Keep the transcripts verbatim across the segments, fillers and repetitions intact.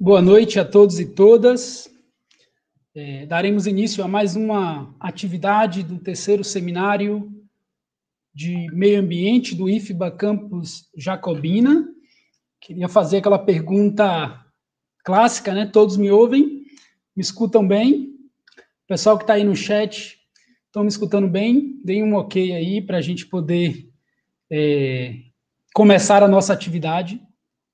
Boa noite a todos e todas. É, daremos início a mais uma atividade do terceiro seminário de meio ambiente do I F B A Campus Jacobina. Queria fazer aquela pergunta clássica, né? Todos me ouvem? Me escutam bem? O pessoal que está aí no chat, estão me escutando bem? Deem um ok aí para a gente poder é, começar a nossa atividade.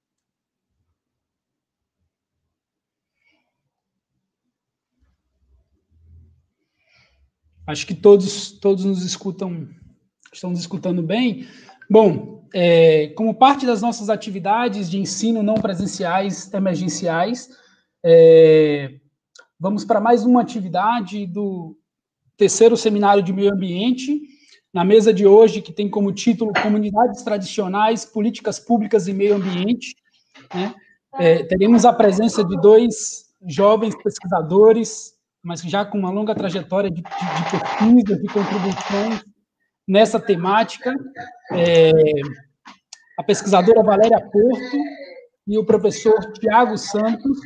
Acho que todos, todos nos escutam, estão nos escutando bem. Bom, é, como parte das nossas atividades de ensino não presenciais emergenciais, é, vamos para mais uma atividade do terceiro seminário de meio ambiente, na mesa de hoje, que tem como título Comunidades Tradicionais, Políticas Públicas e Meio Ambiente, né? É, teremos a presença de dois jovens pesquisadores, mas já com uma longa trajetória de, de, de pesquisa, de contribuições nessa temática, é, a pesquisadora Valéria Porto e o professor Tiago Santos.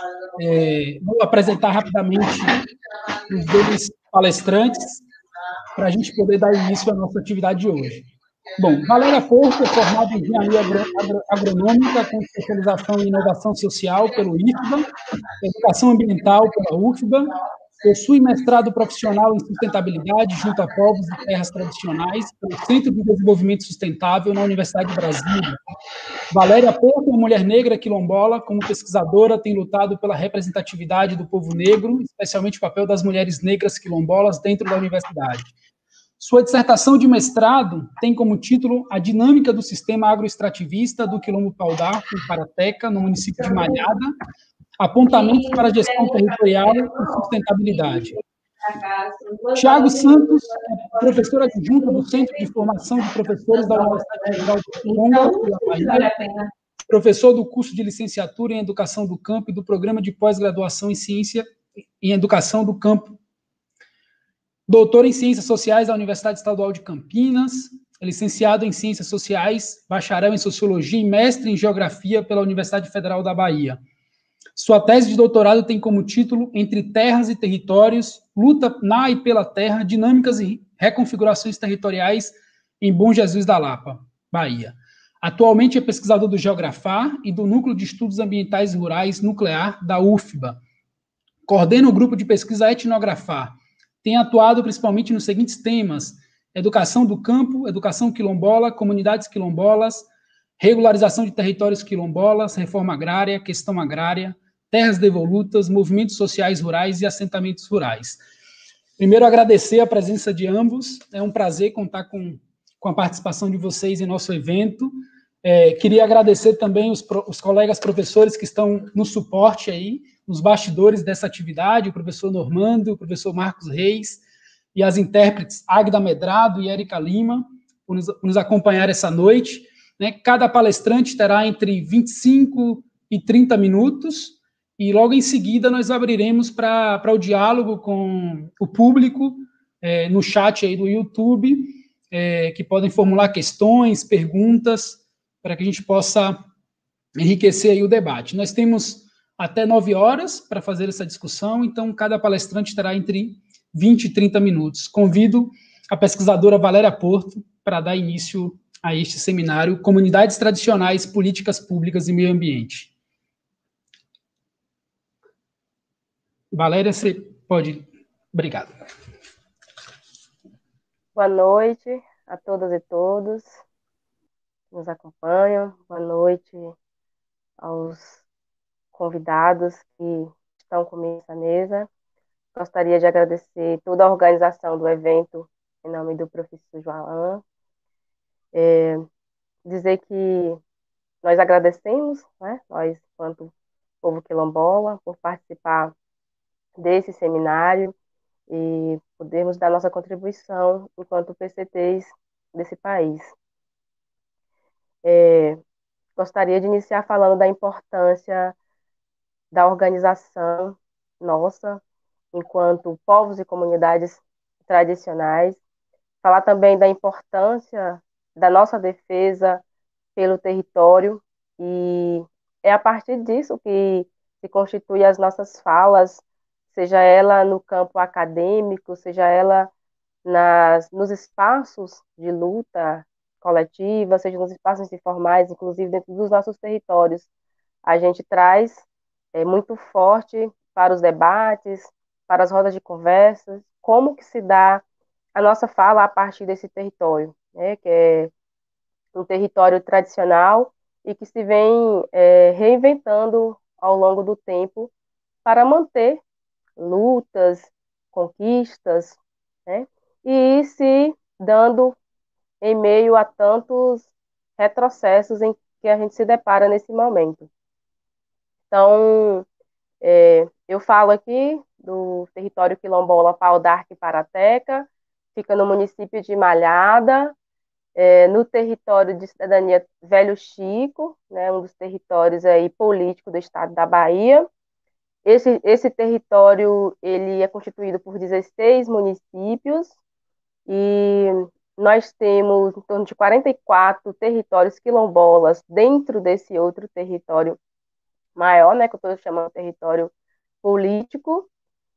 É, vou apresentar rapidamente os dois palestrantes para a gente poder dar início à nossa atividade de hoje. Bom, Valéria Porto é formada em Engenharia Agronômica com especialização em Inovação Social pelo I F B A, Educação Ambiental pela U F B A, possui mestrado profissional em Sustentabilidade junto a povos e terras tradicionais pelo Centro de Desenvolvimento Sustentável na Universidade de Brasília. Valéria Porto é uma mulher negra quilombola, como pesquisadora tem lutado pela representatividade do povo negro, especialmente o papel das mulheres negras quilombolas dentro da universidade. Sua dissertação de mestrado tem como título A Dinâmica do Sistema Agroextrativista do Quilombo Pau-d'Arco, em Parateca, no município de Malhada, apontamentos para a gestão territorial e sustentabilidade. Tiago Santos é professor adjunto do Centro de Formação de Professores da Universidade Federal de Congo, da Bahia, professor do curso de licenciatura em Educação do Campo e do Programa de Pós-Graduação em Ciência em Educação do Campo, doutor em Ciências Sociais da Universidade Estadual de Campinas, licenciado em Ciências Sociais, bacharel em Sociologia e mestre em Geografia pela Universidade Federal da Bahia. Sua tese de doutorado tem como título Entre Terras e Territórios, Luta na e pela Terra, Dinâmicas e Reconfigurações Territoriais em Bom Jesus da Lapa, Bahia. Atualmente é pesquisador do Geografar e do Núcleo de Estudos Ambientais Rurais Nuclear da U F B A. Coordena o grupo de pesquisa Etnografar. Tem atuado principalmente nos seguintes temas: educação do campo, educação quilombola, comunidades quilombolas, regularização de territórios quilombolas, reforma agrária, questão agrária, terras devolutas, movimentos sociais rurais e assentamentos rurais. Primeiro, agradecer a presença de ambos. É um prazer contar com, com a participação de vocês em nosso evento. É, queria agradecer também os, os colegas professores que estão no suporte aí, nos bastidores dessa atividade, o professor Normando, o professor Marcos Reis, e as intérpretes Agda Medrado e Érica Lima, por nos, por nos acompanhar essa noite. Né? Cada palestrante terá entre vinte e cinco e trinta minutos, e logo em seguida nós abriremos para o diálogo com o público, é, no chat aí do YouTube, é, que podem formular questões, perguntas, para que a gente possa enriquecer aí o debate. Nós temos até nove horas para fazer essa discussão, então cada palestrante terá entre vinte e trinta minutos. Convido a pesquisadora Valéria Porto para dar início a este seminário Comunidades Tradicionais, Políticas Públicas e Meio Ambiente. Valéria, você pode... Obrigado. Boa noite a todas e todos que nos acompanham. Boa noite aos convidados que estão comigo nessa mesa. Gostaria de agradecer toda a organização do evento em nome do professor João. É, dizer que nós agradecemos, né, nós, enquanto povo quilombola, por participar desse seminário e podermos dar nossa contribuição enquanto P C Ts desse país. É, gostaria de iniciar falando da importância da organização nossa, enquanto povos e comunidades tradicionais, falar também da importância da nossa defesa pelo território, e é a partir disso que se constitui as nossas falas, seja ela no campo acadêmico, seja ela nas, nos espaços de luta coletiva, seja nos espaços informais, inclusive dentro dos nossos territórios. A gente traz é, muito forte para os debates, para as rodas de conversas, como que se dá a nossa fala a partir desse território, né, que é um território tradicional e que se vem é, reinventando ao longo do tempo para manter lutas, conquistas, né, e ir se dando em meio a tantos retrocessos em que a gente se depara nesse momento. Então, é, eu falo aqui do território quilombola Pau d'Arco e Parateca, fica no município de Malhada, é, no território de cidadania Velho Chico, né, um dos territórios aí políticos do estado da Bahia. Esse, esse território ele é constituído por dezesseis municípios e nós temos em torno de quarenta e quatro territórios quilombolas dentro desse outro território maior, né, que eu estou chamando de território político,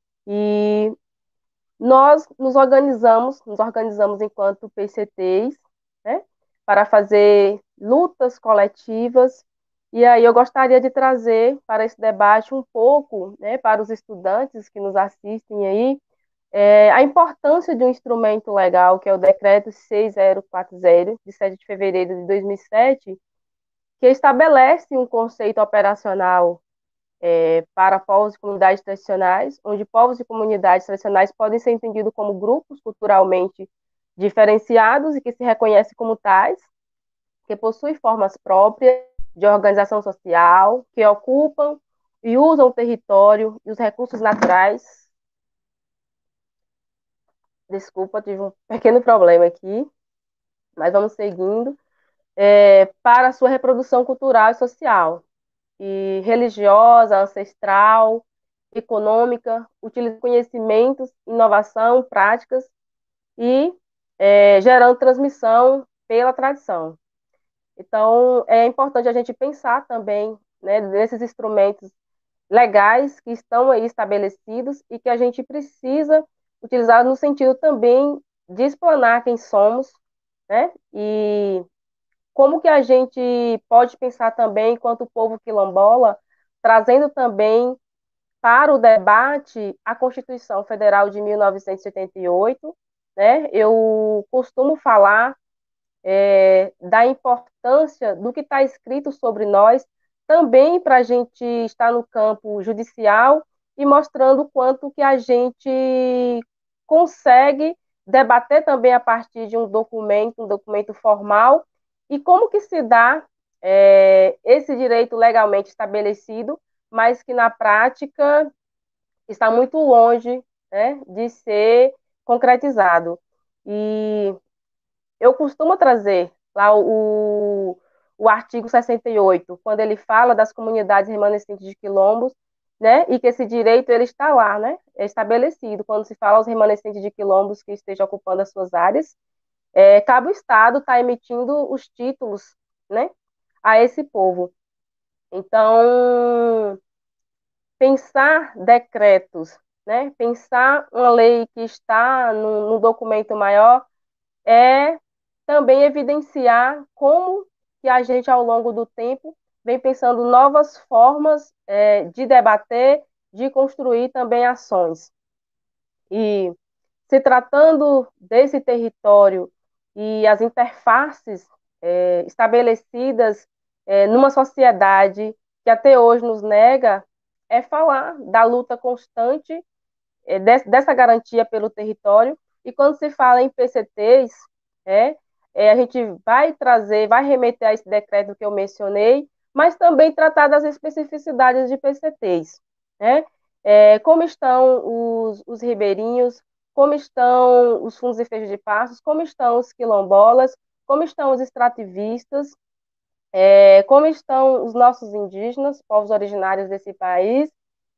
e nós nos organizamos, nos organizamos enquanto P C Ts, né, para fazer lutas coletivas, e aí eu gostaria de trazer para esse debate um pouco, né, para os estudantes que nos assistem aí, é, a importância de um instrumento legal, que é o Decreto seis mil e quarenta, de sete de fevereiro de dois mil e sete, que estabelece um conceito operacional é, para povos e comunidades tradicionais, onde povos e comunidades tradicionais podem ser entendidos como grupos culturalmente diferenciados e que se reconhecem como tais, que possuem formas próprias de organização social, que ocupam e usam o território e os recursos naturais. Desculpa, tive um pequeno problema aqui, mas vamos seguindo. É, para a sua reprodução cultural e social, e religiosa, ancestral, econômica, utiliza conhecimentos, inovação, práticas e é, gerando transmissão pela tradição. Então, é importante a gente pensar também, né, nesses instrumentos legais que estão aí estabelecidos e que a gente precisa utilizar no sentido também de explanar quem somos, né, e como que a gente pode pensar também, enquanto povo quilombola, trazendo também para o debate a Constituição Federal de mil novecentos e setenta e oito, né? Eu costumo falar é, da importância do que está escrito sobre nós, também para a gente estar no campo judicial e mostrando o quanto que a gente consegue debater também a partir de um documento, um documento formal, e como que se dá é, esse direito legalmente estabelecido, mas que na prática está muito longe, né, de ser concretizado. E eu costumo trazer lá o, o artigo sessenta e oito, quando ele fala das comunidades remanescentes de quilombos, né, e que esse direito ele está lá, né, é estabelecido. Quando se fala aos remanescentes de quilombos que estejam ocupando as suas áreas, é, cabe o Estado estar tá emitindo os títulos, né, a esse povo. Então, pensar decretos, né, pensar uma lei que está no, no documento maior é também evidenciar como que a gente, ao longo do tempo, vem pensando novas formas é, de debater, de construir também ações. E se tratando desse território e as interfaces é, estabelecidas é, numa sociedade que até hoje nos nega, é falar da luta constante é, dessa garantia pelo território. E quando se fala em P C Ts, é, é, a gente vai trazer, vai remeter a esse decreto que eu mencionei, mas também tratar das especificidades de P C Ts. Né? É, como estão os, os ribeirinhos, como estão os fundos e feixes de passos, como estão os quilombolas, como estão os extrativistas, é, como estão os nossos indígenas, povos originários desse país,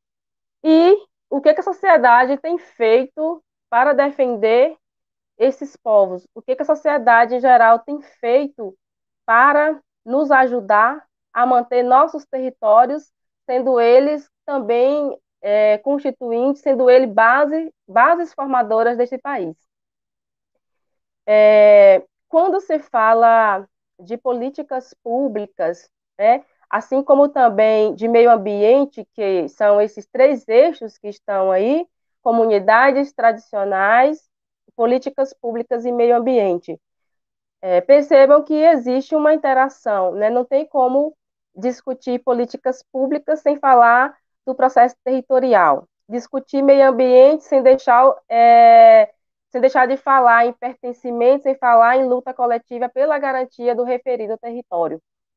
e o que, que a sociedade tem feito para defender esses povos? O que, que a sociedade em geral tem feito para nos ajudar a manter nossos territórios, sendo eles também é, constituinte, sendo ele base, bases formadoras deste país. É, quando se fala de políticas públicas, né, assim como também de meio ambiente, que são esses três eixos que estão aí, comunidades tradicionais, políticas públicas e meio ambiente. É, percebam que existe uma interação, né? Não tem como discutir políticas públicas sem falar do processo territorial, discutir meio ambiente sem deixar, é, sem deixar de falar em pertencimento, sem falar em luta coletiva pela garantia do referido território.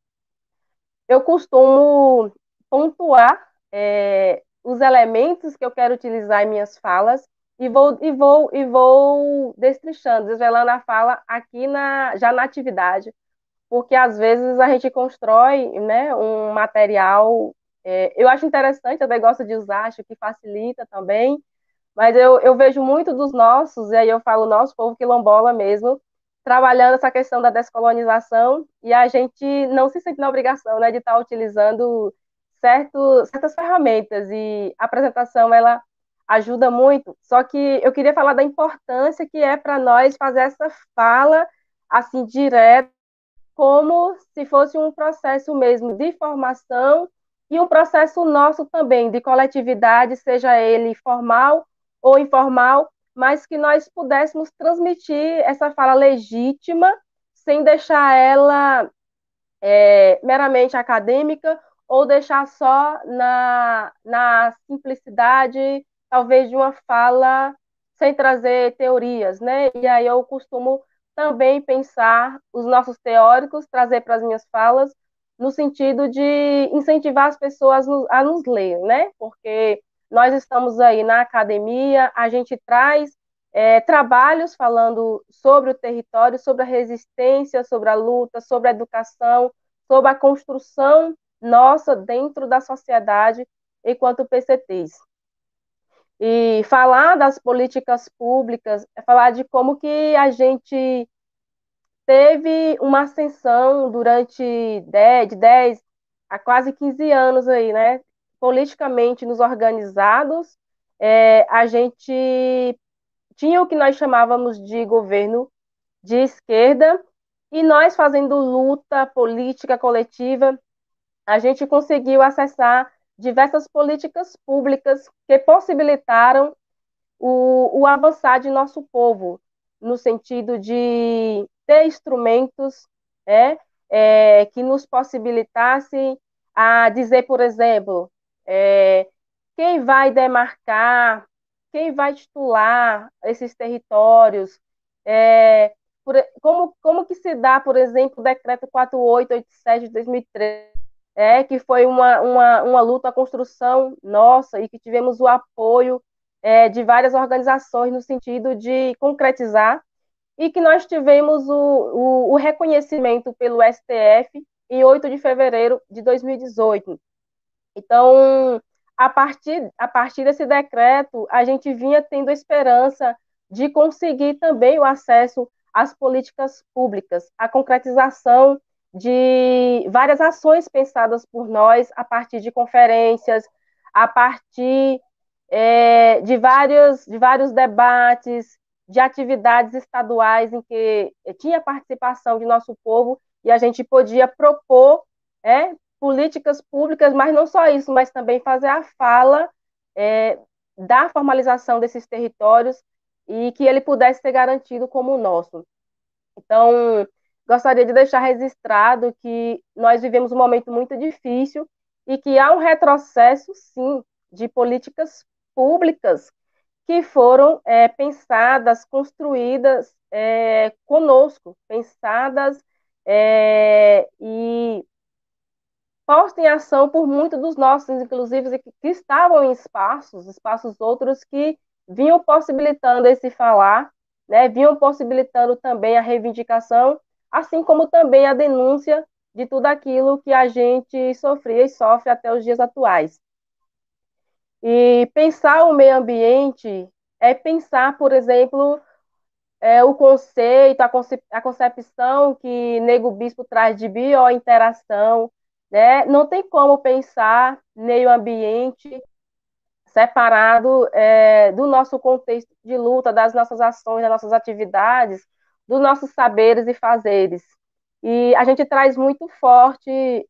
Eu costumo pontuar é, os elementos que eu quero utilizar em minhas falas e vou, e vou, e vou destrinchando, desvelando a fala aqui na, já na atividade, porque às vezes a gente constrói, né, um material. É, eu acho interessante, eu gosto de usar, acho que facilita também, mas eu, eu vejo muito dos nossos, e aí eu falo nosso povo quilombola mesmo, trabalhando essa questão da descolonização, e a gente não se sente na obrigação, né, de estar utilizando certo, certas ferramentas, e a apresentação, ela ajuda muito, só que eu queria falar da importância que é para nós fazer essa fala, assim, direta, como se fosse um processo mesmo de formação e um processo nosso também, de coletividade, seja ele formal ou informal, mas que nós pudéssemos transmitir essa fala legítima, sem deixar ela é, meramente acadêmica ou deixar só na, na simplicidade, talvez, de uma fala sem trazer teorias, né? E aí eu costumo também pensar os nossos teóricos, trazer para as minhas falas, no sentido de incentivar as pessoas a nos ler, né? Porque nós estamos aí na academia, a gente traz é, trabalhos falando sobre o território, sobre a resistência, sobre a luta, sobre a educação, sobre a construção nossa dentro da sociedade enquanto P C Ts. E falar das políticas públicas é falar de como que a gente teve uma ascensão durante dez, de dez a quase quinze anos aí, né? Politicamente nos organizados, é, a gente tinha o que nós chamávamos de governo de esquerda, e nós fazendo luta política coletiva, a gente conseguiu acessar diversas políticas públicas que possibilitaram o, o avançar de nosso povo, no sentido de ter instrumentos é, é, que nos possibilitassem a dizer, por exemplo, é, quem vai demarcar, quem vai titular esses territórios, é, por, como, como que se dá, por exemplo, o decreto quatro mil oitocentos e oitenta e sete de dois mil e treze, é, que foi uma, uma, uma luta, a construção nossa, e que tivemos o apoio é, de várias organizações no sentido de concretizar, e que nós tivemos o, o, o reconhecimento pelo S T F em oito de fevereiro de dois mil e dezoito. Então, a partir, a partir desse decreto, a gente vinha tendo esperança de conseguir também o acesso às políticas públicas, a concretização de várias ações pensadas por nós a partir de conferências, a partir é, de, vários, de vários debates, de atividades estaduais em que tinha participação de nosso povo e a gente podia propor é, políticas públicas, mas não só isso, mas também fazer a fala é, da formalização desses territórios e que ele pudesse ser garantido como o nosso. Então, gostaria de deixar registrado que nós vivemos um momento muito difícil e que há um retrocesso, sim, de políticas públicas que foram é, pensadas, construídas é, conosco, pensadas é, e posta em ação por muitos dos nossos, inclusive, que, que estavam em espaços, espaços outros que vinham possibilitando esse falar, né, vinham possibilitando também a reivindicação, assim como também a denúncia de tudo aquilo que a gente sofria e sofre até os dias atuais. E pensar o meio ambiente é pensar, por exemplo, é, o conceito, a, concep a concepção que Nego Bispo traz de biointeração, né? Não tem como pensar meio ambiente separado é, do nosso contexto de luta, das nossas ações, das nossas atividades, dos nossos saberes e fazeres. E a gente traz muito forte,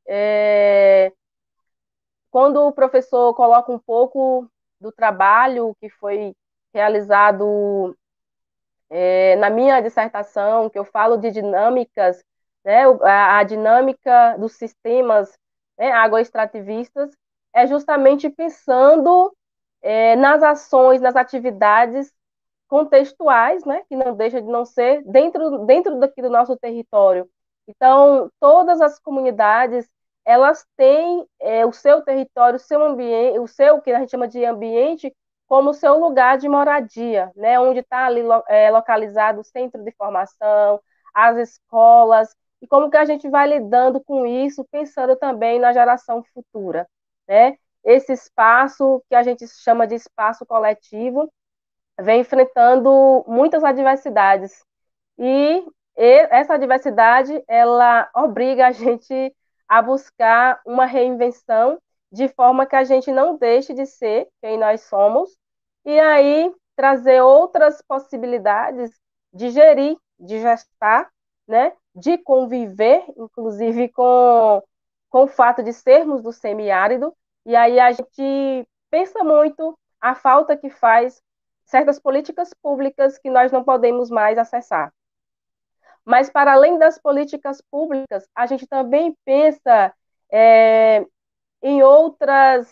é, quando o professor coloca um pouco do trabalho que foi realizado é, na minha dissertação, que eu falo de dinâmicas, né, a, a dinâmica dos sistemas, né, agroextrativistas, é justamente pensando é, nas ações, nas atividades contextuais, né, que não deixa de não ser dentro, dentro daqui do nosso território. Então, todas as comunidades, elas têm é, o seu território, o seu ambiente, o seu, que a gente chama de ambiente, como seu lugar de moradia, né, onde está ali é, localizado o centro de formação, as escolas, e como que a gente vai lidando com isso, pensando também na geração futura, né? Esse espaço que a gente chama de espaço coletivo, vem enfrentando muitas adversidades. E essa adversidade, ela obriga a gente a buscar uma reinvenção de forma que a gente não deixe de ser quem nós somos e aí trazer outras possibilidades de gerir, de gestar, né? De conviver, inclusive com, com o fato de sermos do semiárido. E aí a gente pensa muito a falta que faz certas políticas públicas que nós não podemos mais acessar. Mas, para além das políticas públicas, a gente também pensa é, em outras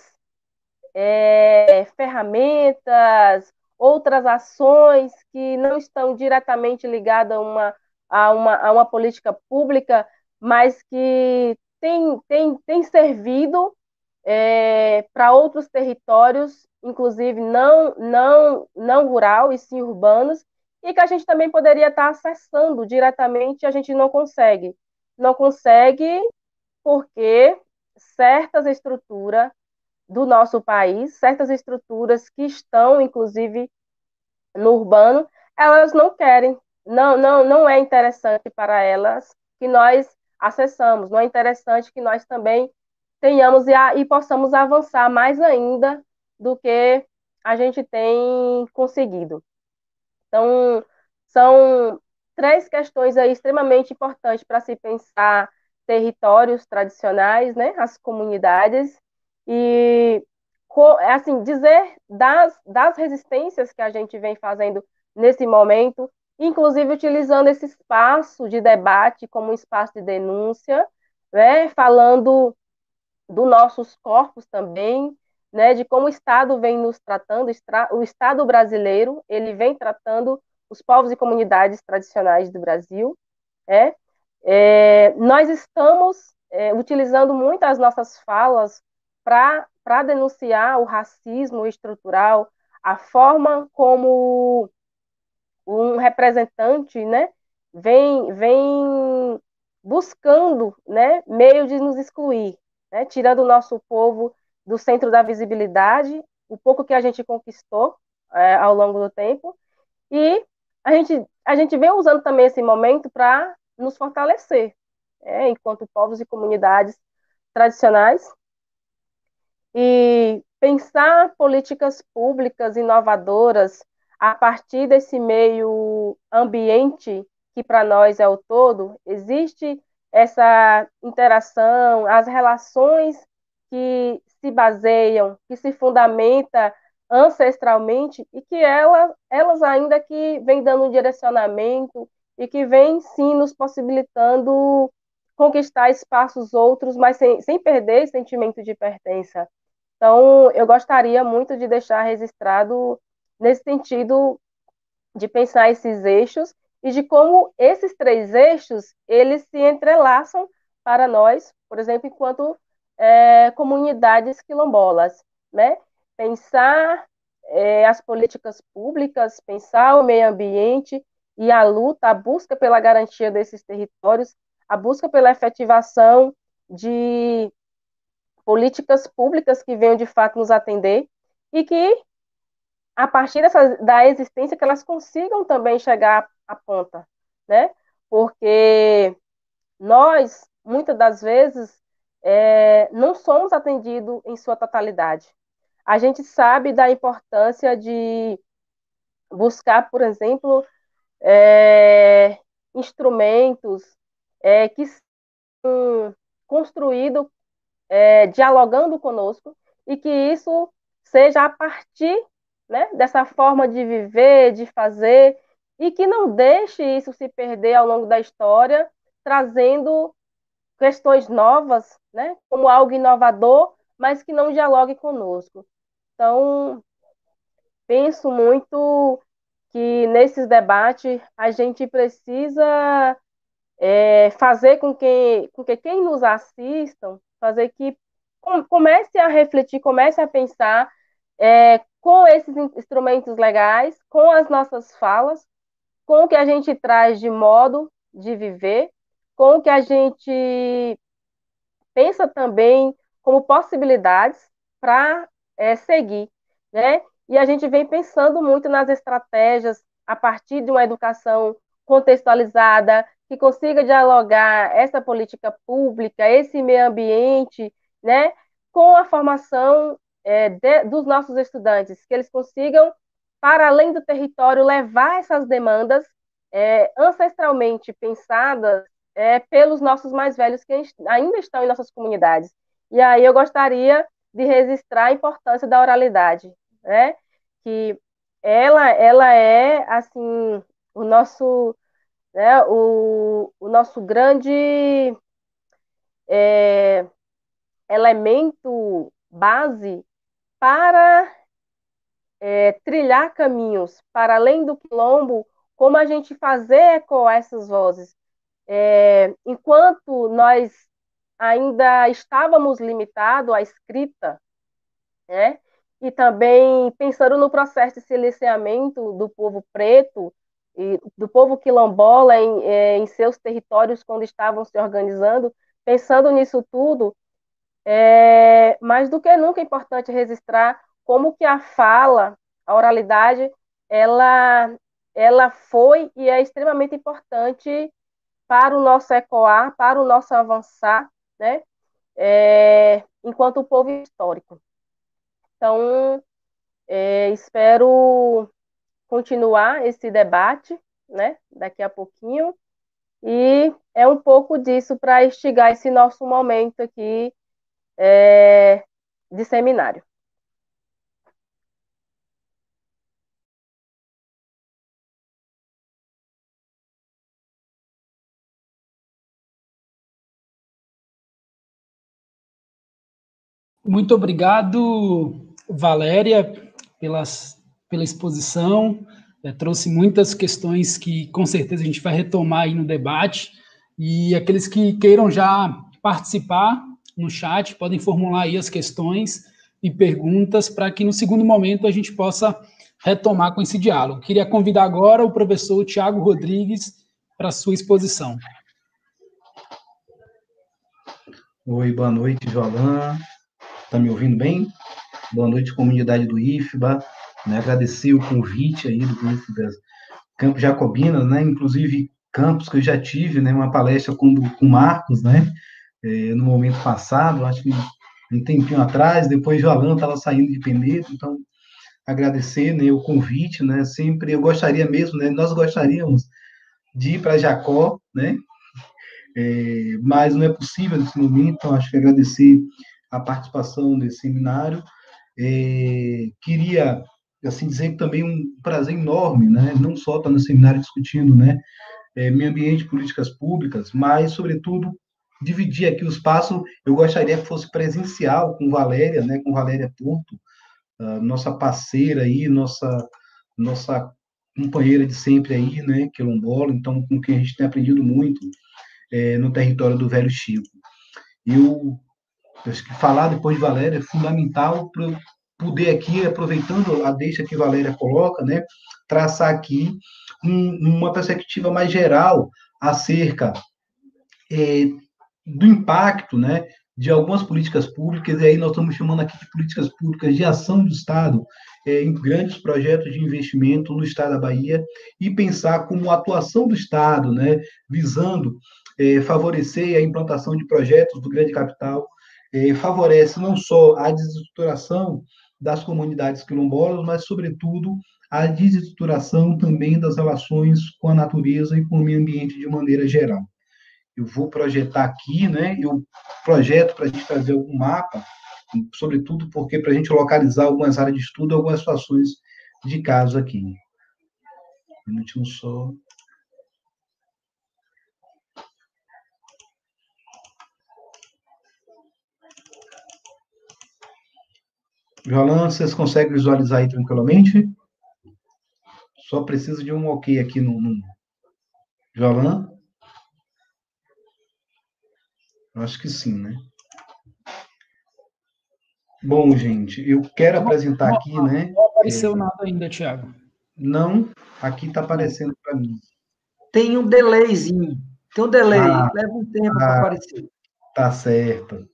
é, ferramentas, outras ações que não estão diretamente ligadas a uma, a uma, a uma política pública, mas que tem, tem, tem servido é, para outros territórios, inclusive não, não, não rural e sim urbanos, e que a gente também poderia estar acessando diretamente, e a gente não consegue. Não consegue porque certas estruturas do nosso país, certas estruturas que estão, inclusive, no urbano, elas não querem, não, não, não é interessante para elas que nós acessamos, não é interessante que nós também tenhamos e, a, e possamos avançar mais ainda do que a gente tem conseguido. Então, são três questões aí extremamente importantes para se pensar territórios tradicionais, né, as comunidades, e assim, dizer das, das resistências que a gente vem fazendo nesse momento, inclusive utilizando esse espaço de debate como um espaço de denúncia, né, falando dos nossos corpos também, né, de como o Estado vem nos tratando, o Estado brasileiro, ele vem tratando os povos e comunidades tradicionais do Brasil, né? É, nós estamos é, utilizando muito as nossas falas para denunciar o racismo estrutural, a forma como um representante, né, vem, vem buscando, né, meio de nos excluir, né, tirando o nosso povo do centro da visibilidade, o pouco que a gente conquistou é, ao longo do tempo, e a gente, a gente vem usando também esse momento para nos fortalecer, é, enquanto povos e comunidades tradicionais, e pensar políticas públicas inovadoras a partir desse meio ambiente que para nós é o todo, existe essa interação, as relações que se baseiam, que se fundamenta ancestralmente e que ela, elas ainda que vêm dando um direcionamento e que vêm sim nos possibilitando conquistar espaços outros, mas sem, sem perder esse sentimento de pertença. Então, eu gostaria muito de deixar registrado nesse sentido de pensar esses eixos e de como esses três eixos eles se entrelaçam para nós, por exemplo, enquanto é, comunidades quilombolas, né? Pensar é, as políticas públicas, pensar o meio ambiente e a luta, a busca pela garantia desses territórios, a busca pela efetivação de políticas públicas que venham de fato nos atender e que, a partir dessa, da existência, que elas consigam também chegar à ponta, né? Porque nós, muitas das vezes, é, não somos atendidos em sua totalidade. A gente sabe da importância de buscar, por exemplo, é, instrumentos é, que são construídos é, dialogando conosco e que isso seja a partir, né, dessa forma de viver, de fazer, e que não deixe isso se perder ao longo da história, trazendo questões novas, né, como algo inovador, mas que não dialogue conosco. Então, penso muito que nesses debates a gente precisa é, fazer com que, com que quem nos assistam, fazer que comece a refletir, comece a pensar é, com esses instrumentos legais, com as nossas falas, com o que a gente traz de modo de viver, com o que a gente pensa também como possibilidades para é, seguir, né? E a gente vem pensando muito nas estratégias a partir de uma educação contextualizada, que consiga dialogar essa política pública, esse meio ambiente, né, com a formação é, de, dos nossos estudantes, que eles consigam, para além do território, levar essas demandas é, ancestralmente pensadas é, pelos nossos mais velhos que ainda estão em nossas comunidades. E aí eu gostaria de registrar a importância da oralidade, né? Que ela, ela é assim o nosso, né, o, o nosso grande é, elemento base para é, trilhar caminhos para além do quilombo, como a gente fazer ecoar essas vozes. É, enquanto nós ainda estávamos limitados à escrita, né? E também pensando no processo de silenciamento do povo preto e do povo quilombola em, em seus territórios quando estavam se organizando, pensando nisso tudo, é mais do que nunca é importante registrar como que a fala, a oralidade, ela, ela foi e é extremamente importante para o nosso ecoar, para o nosso avançar, né? É, enquanto o povo histórico. Então, é, espero continuar esse debate, né? Daqui a pouquinho. E é um pouco disso para instigar esse nosso momento aqui é, de seminário. Muito obrigado, Valéria, pelas, pela exposição. É, trouxe muitas questões que, com certeza, a gente vai retomar aí no debate. E aqueles que queiram já participar no chat, podem formular aí as questões e perguntas para que, no segundo momento, a gente possa retomar com esse diálogo. Queria convidar agora o professor Tiago Rodrigues para a sua exposição. Oi, boa noite, Jolan. Está me ouvindo bem? Boa noite, comunidade do I F B A. Né? Agradecer o convite aí do grupo das Campos Jacobinas, né? Inclusive campos que eu já tive, né? Uma palestra com o Marcos, né? É, no momento passado, acho que um tempinho atrás, depois Jolan estava saindo de Penedo, então agradecer, né, o convite, né? Sempre eu gostaria mesmo, né? Nós gostaríamos de ir para Jacó, né? É, mas não é possível nesse momento, então acho que agradecer a participação nesse seminário. É, queria, assim, dizer que também um prazer enorme, né, não só estar no seminário discutindo, né, é, meio ambiente, políticas públicas, mas, sobretudo, dividir aqui o espaço, eu gostaria que fosse presencial com Valéria, né, com Valéria Porto, nossa parceira aí, nossa, nossa companheira de sempre aí, né, quilombola, então, com quem a gente tem aprendido muito, é, no território do Velho Chico. Eu acho que falar depois de Valéria é fundamental para eu poder aqui, aproveitando a deixa que Valéria coloca, né, traçar aqui um, uma perspectiva mais geral acerca é, do impacto, né, de algumas políticas públicas, e aí nós estamos chamando aqui de políticas públicas de ação do Estado, é, em grandes projetos de investimento no Estado da Bahia, e pensar como a atuação do Estado, né, visando é, favorecer a implantação de projetos do grande capital, é, favorece não só a desestruturação das comunidades quilombolas, mas, sobretudo, a desestruturação também das relações com a natureza e com o meio ambiente de maneira geral. Eu vou projetar aqui, né? Eu projeto para a gente trazer algum mapa, sobretudo porque para a gente localizar algumas áreas de estudo, algumas situações de caso aqui. Um minutinho só. Jolan, vocês conseguem visualizar aí tranquilamente? Só precisa de um ok aqui no... no... Jolan? Acho que sim, né? Bom, gente, eu quero apresentar não, aqui, né? Não apareceu é... nada ainda, Thiago. Não, aqui está aparecendo para mim. Tem um delayzinho. Tem um delay. Ah, Leva um tempo ah, para aparecer. Tá certo.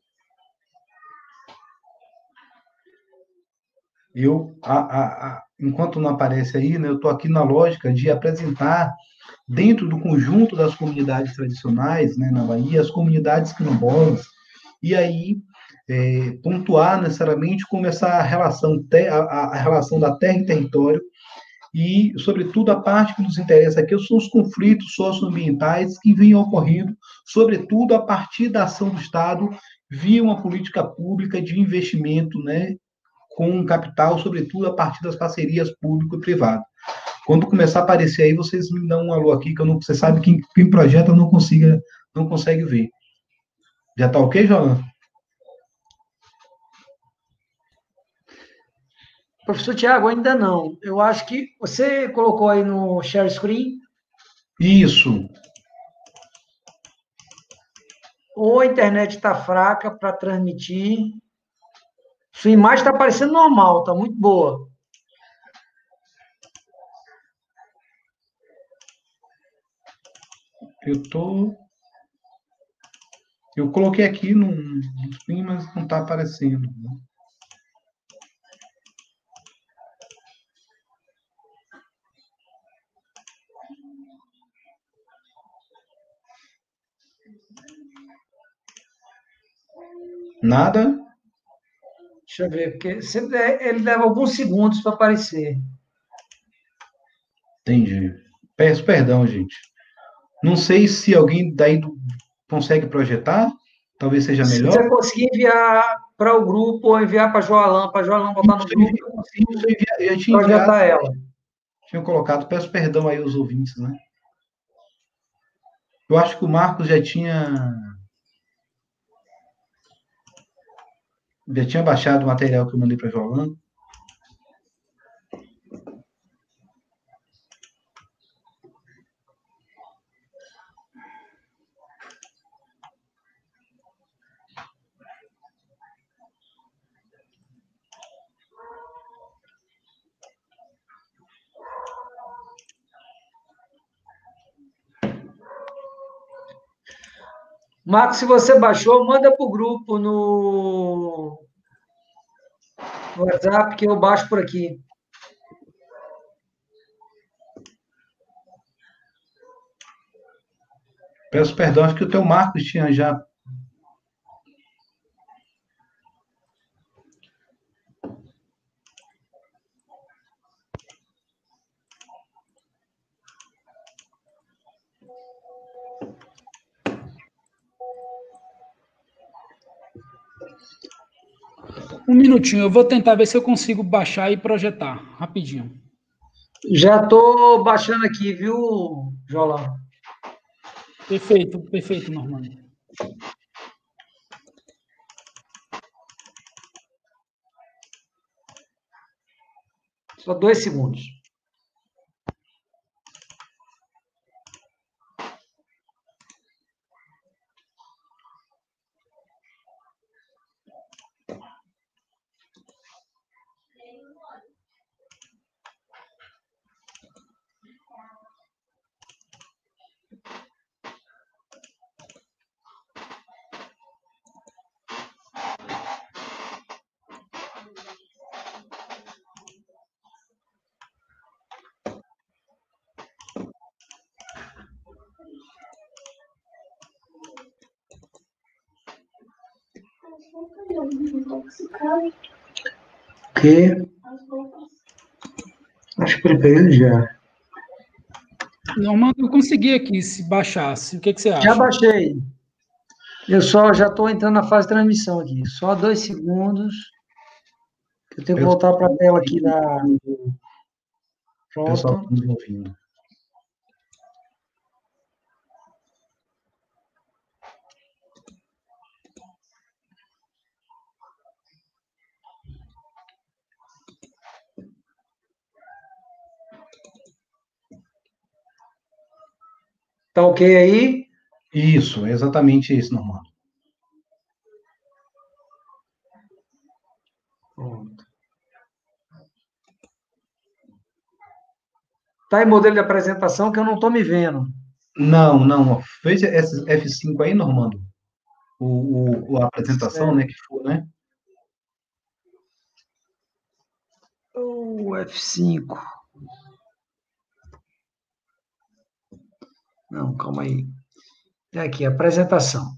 Eu, a, a, a, enquanto não aparece aí, né, eu estou aqui na lógica de apresentar, dentro do conjunto das comunidades tradicionais, né, na Bahia, as comunidades quilombolas, e aí é, pontuar necessariamente como essa relação, a, a relação da terra e território, e, sobretudo, a parte que nos interessa aqui são os conflitos socioambientais que vêm ocorrendo, sobretudo a partir da ação do Estado via uma política pública de investimento, né, com capital, sobretudo a partir das parcerias público e privado. Quando começar a aparecer aí, vocês me dão um alô aqui, que eu não, você sabe que quem projeta não consiga, não consegue ver. Já tá ok, João? Professor Tiago, ainda não. Eu acho que você colocou aí no share screen. Isso. Ou a internet está fraca para transmitir. Sua imagem está parecendo normal, está muito boa. Eu tô... Eu coloquei aqui no screen, mas não está aparecendo. Né? Nada? Deixa eu ver, porque sempre ele leva alguns segundos para aparecer. Entendi. Peço perdão, gente. Não sei se alguém daí do... consegue projetar. Talvez seja melhor. Se você conseguir enviar para o grupo ou enviar para a Joalan, para a Joalan botar no grupo, eu consigo Isso, eu tinha projetar enviado, ela. tinha colocado, peço perdão aí aos ouvintes, né? Eu acho que o Marcos já tinha já tinha baixado o material que eu mandei para a Jolan. Marcos, se você baixou, manda para o grupo no... no WhatsApp que eu baixo por aqui. Peço perdão, acho que o teu Marcos tinha já. Um minutinho, eu vou tentar ver se eu consigo baixar e projetar, rapidinho. Já estou baixando aqui, viu, Jolan? Perfeito, perfeito, Normando. Só dois segundos. Que? Acho que preparei já. Normando, eu consegui aqui, se baixasse. O que, que você acha? Já baixei. Eu só já estou entrando na fase de transmissão aqui. Só dois segundos. Eu tenho que voltar para a tela aqui da. O pessoal Pronto. está nos ouvindo. Tá ok aí? Isso, é exatamente isso, Normando. Pronto. Tá em modelo de apresentação que eu não estou me vendo. Não, não. Veja esse F cinco aí, Normando. O, o, a apresentação, né, que for, né? O F cinco. Não, calma aí. É aqui, apresentação.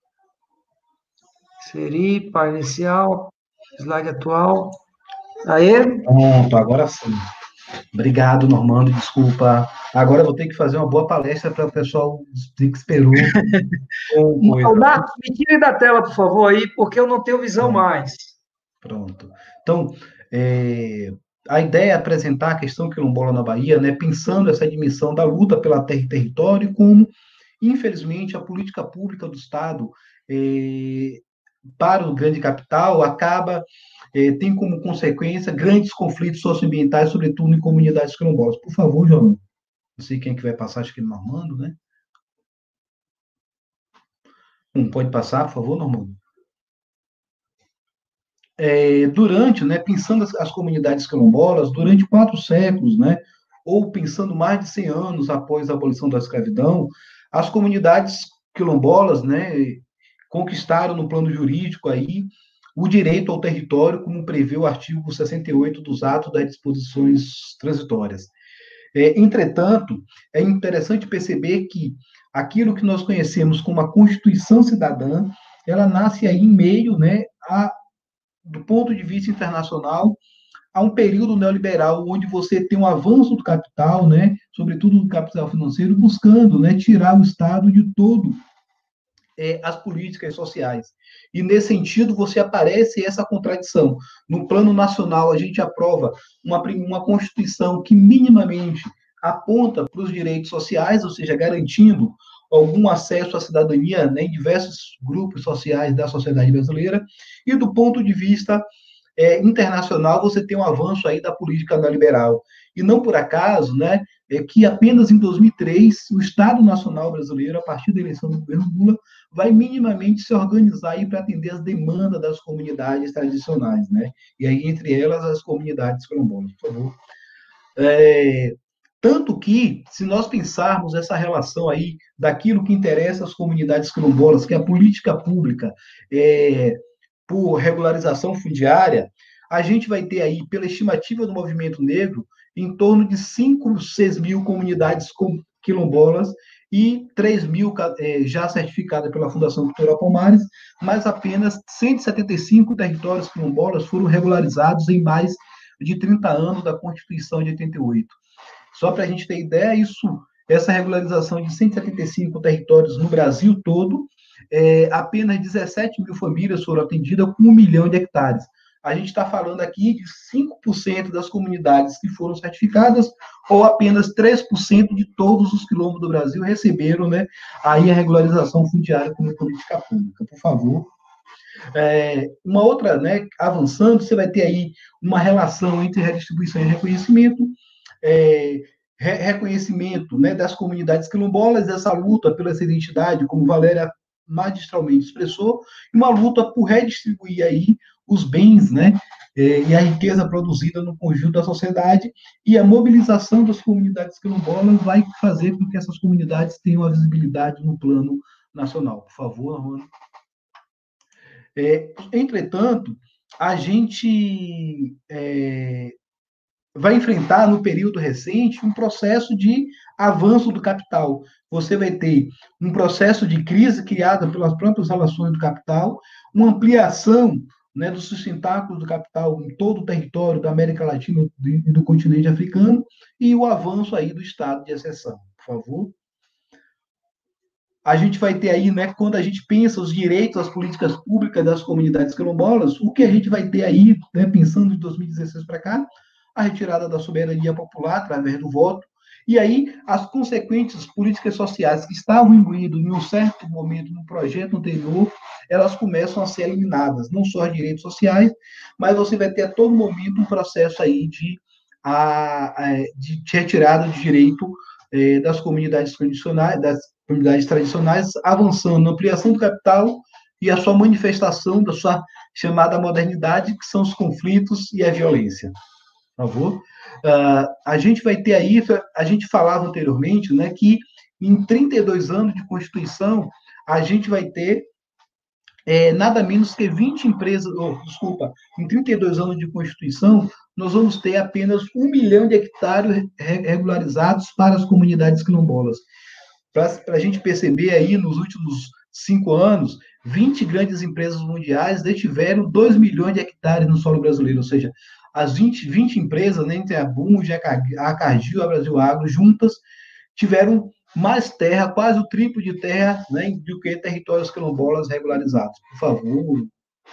Inserir, página inicial, slide atual. Aí? Pronto, agora sim. Obrigado, Normando, desculpa. Agora eu vou ter que fazer uma boa palestra para o pessoal que esperou. Não, me tire da tela, por favor, aí, porque eu não tenho visão Pronto. mais. Pronto. Então, é, a ideia é apresentar a questão quilombola na Bahia, né, pensando essa dimensão da luta pela terra e território, e como, infelizmente, a política pública do Estado é, para o grande capital acaba, é, tem como consequência grandes conflitos socioambientais, sobretudo em comunidades quilombolas. Por favor, João. Não sei quem é que vai passar, acho que é Normando, né? Um, pode passar, por favor, Normando? É, durante, né, pensando as, as comunidades quilombolas, durante quatro séculos, né, ou pensando mais de cem anos após a abolição da escravidão, as comunidades quilombolas, né, conquistaram no plano jurídico aí o direito ao território, como prevê o artigo sessenta e oito dos atos das disposições transitórias. É, entretanto, é interessante perceber que aquilo que nós conhecemos como a Constituição Cidadã, ela nasce aí em meio, né, a do ponto de vista internacional, há um período neoliberal onde você tem um avanço do capital, né, sobretudo do capital financeiro, buscando, né, tirar o Estado de todo é, as políticas sociais. E, nesse sentido, você aparece essa contradição. No plano nacional, a gente aprova uma, uma Constituição que minimamente aponta para os direitos sociais, ou seja, garantindo algum acesso à cidadania, né, em diversos grupos sociais da sociedade brasileira, e do ponto de vista é, internacional, você tem um avanço aí da política neoliberal. E não por acaso, né, é que apenas em dois mil e três, o Estado Nacional Brasileiro, a partir da eleição do governo Lula, vai minimamente se organizar para atender as demandas das comunidades tradicionais, né? E aí, entre elas, as comunidades quilombolas, por favor. É, tanto que, se nós pensarmos essa relação aí daquilo que interessa às comunidades quilombolas, que é a política pública é, por regularização fundiária, a gente vai ter aí, pela estimativa do movimento negro, em torno de cinco, seis mil comunidades quilombolas e três mil é, já certificadas pela Fundação Cultural Palmares, mas apenas cento e setenta e cinco territórios quilombolas foram regularizados em mais de trinta anos da Constituição de oitenta e oito. Só para a gente ter ideia, isso, essa regularização de cento e setenta e cinco territórios no Brasil todo, é, apenas dezessete mil famílias foram atendidas com um milhão de hectares. A gente está falando aqui de cinco por cento das comunidades que foram certificadas, ou apenas três por cento de todos os quilombos do Brasil receberam, né, aí a regularização fundiária como política pública. Por favor. É, uma outra, né, avançando, você vai ter aí uma relação entre redistribuição e reconhecimento, é, re reconhecimento, né, das comunidades quilombolas, essa luta pela essa identidade, como Valéria magistralmente expressou, e uma luta por redistribuir aí os bens, né, é, e a riqueza produzida no conjunto da sociedade, e a mobilização das comunidades quilombolas vai fazer com que essas comunidades tenham a visibilidade no plano nacional. Por favor, Armando. É, entretanto, a gente é, vai enfrentar, no período recente, um processo de avanço do capital. Você vai ter um processo de crise criado pelas próprias relações do capital, uma ampliação, né, do sustentáculo do capital em todo o território da América Latina e do continente africano, e o avanço aí do estado de exceção. Por favor. A gente vai ter aí, né, quando a gente pensa os direitos, as políticas públicas das comunidades quilombolas, o que a gente vai ter aí, né, pensando de dois mil e dezesseis para cá, a retirada da soberania popular através do voto, e aí as consequentes políticas sociais que estavam imbuídas em um certo momento no projeto anterior, elas começam a ser eliminadas, não só os direitos sociais, mas você vai ter a todo momento um processo aí de, a, a, de retirada de direito eh, das comunidades tradicionais, das comunidades tradicionais, avançando na ampliação do capital e a sua manifestação da sua chamada modernidade, que são os conflitos e a violência. Por favor. Uh, a gente vai ter aí, a gente falava anteriormente, né, que em trinta e dois anos de Constituição, a gente vai ter é, nada menos que vinte empresas, oh, desculpa, em trinta e dois anos de Constituição, nós vamos ter apenas um milhão de hectares regularizados para as comunidades quilombolas. Para a gente perceber aí, nos últimos cinco anos, vinte grandes empresas mundiais detiveram dois milhões de hectares no solo brasileiro, ou seja, as vinte, vinte empresas, né, entre a Bunge, a Cargill, a Brasil Agro, juntas, tiveram mais terra, quase o triplo de terra, né, do que territórios quilombolas regularizados. Por favor.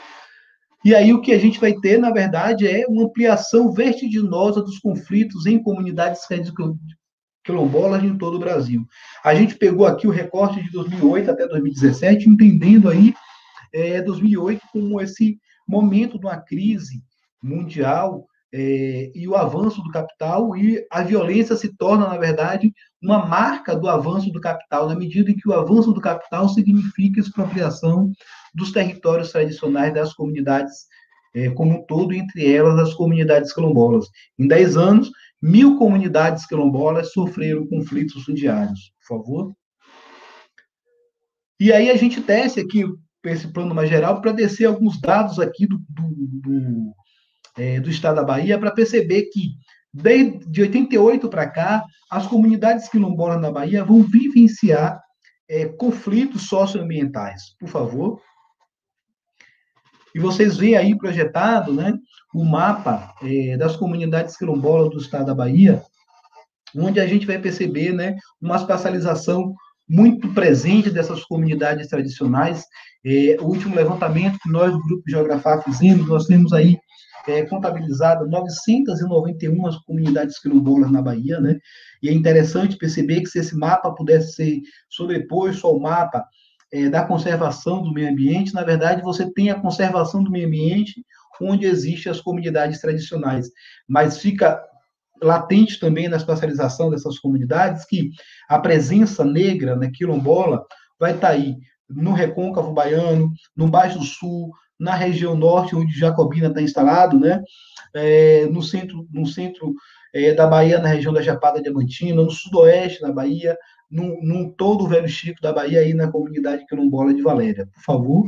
E aí o que a gente vai ter, na verdade, é uma ampliação vertiginosa dos conflitos em comunidades quilombolas em todo o Brasil. A gente pegou aqui o recorte de dois mil e oito até dois mil e dezessete, entendendo aí é, dois mil e oito como esse momento de uma crise mundial é, e o avanço do capital, e a violência se torna, na verdade, uma marca do avanço do capital, na medida em que o avanço do capital significa expropriação dos territórios tradicionais das comunidades é, como um todo, entre elas as comunidades quilombolas. Em dez anos, mil comunidades quilombolas sofreram conflitos fundiários. Por favor. E aí a gente desce aqui esse plano mais geral para descer alguns dados aqui do, do, do É, do estado da Bahia, para perceber que, desde oitenta e oito para cá, as comunidades quilombolas na Bahia vão vivenciar é, conflitos socioambientais. Por favor. E vocês veem aí projetado, né, o mapa é, das comunidades quilombolas do estado da Bahia, onde a gente vai perceber, né, uma espacialização muito presente dessas comunidades tradicionais. É, o último levantamento que nós, do Grupo Geografar, fizemos, nós temos aí É, contabilizado novecentas e noventa e uma comunidades quilombolas na Bahia, né? E é interessante perceber que se esse mapa pudesse ser sobreposto ao mapa é, da conservação do meio ambiente, na verdade, você tem a conservação do meio ambiente onde existem as comunidades tradicionais, mas fica latente também na espacialização dessas comunidades que a presença negra, né, quilombola, vai estar aí no Recôncavo Baiano, no Baixo Sul, na região norte, onde Jacobina está instalado, né? É, no centro, no centro é, da Bahia, na região da Chapada Diamantina, no sudoeste da Bahia, no, no todo o Velho Chico da Bahia, aí na comunidade quilombola de Valéria. Por favor.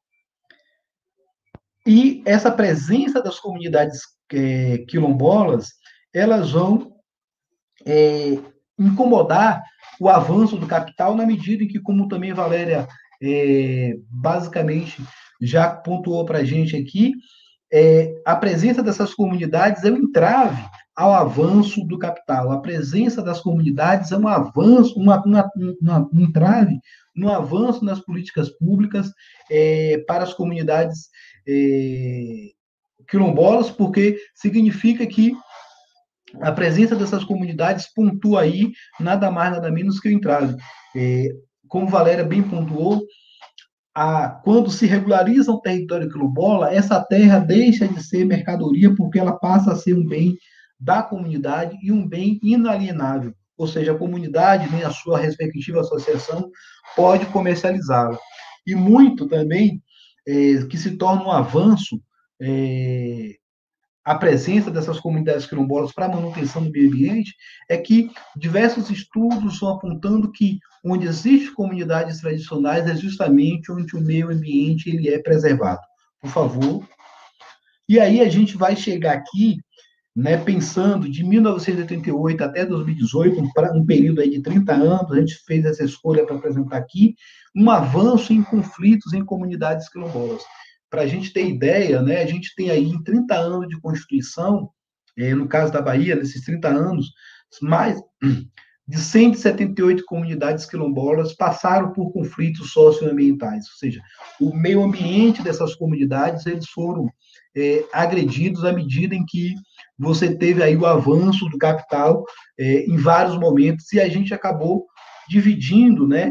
E essa presença das comunidades é, quilombolas, elas vão é, incomodar o avanço do capital na medida em que, como também Valéria é, basicamente já pontuou para a gente aqui, é, a presença dessas comunidades é um entrave ao avanço do capital. A presença das comunidades é um avanço, uma, uma, uma, um entrave no avanço nas políticas públicas é, para as comunidades é, quilombolas, porque significa que a presença dessas comunidades pontua aí nada mais, nada menos que o entrave. É, como Valéria bem pontuou, A, quando se regulariza um território quilombola, essa terra deixa de ser mercadoria porque ela passa a ser um bem da comunidade e um bem inalienável. Ou seja, a comunidade, nem a sua respectiva associação, pode comercializá-la. E muito também é, que se torna um avanço é, a presença dessas comunidades quilombolas para a manutenção do meio ambiente, é que diversos estudos estão apontando que onde existem comunidades tradicionais é justamente onde o meio ambiente ele é preservado. Por favor. E aí a gente vai chegar aqui né, pensando de mil novecentos e oitenta e oito até dois mil e dezoito, um, um período aí de trinta anos, a gente fez essa escolha para apresentar aqui, um avanço em conflitos em comunidades quilombolas. Para a gente ter ideia, né, a gente tem aí em trinta anos de Constituição, eh, no caso da Bahia, nesses trinta anos, mais de cento e setenta e oito comunidades quilombolas passaram por conflitos socioambientais, ou seja, o meio ambiente dessas comunidades, eles foram é, agredidos à medida em que você teve aí o avanço do capital é, em vários momentos, e a gente acabou dividindo, né,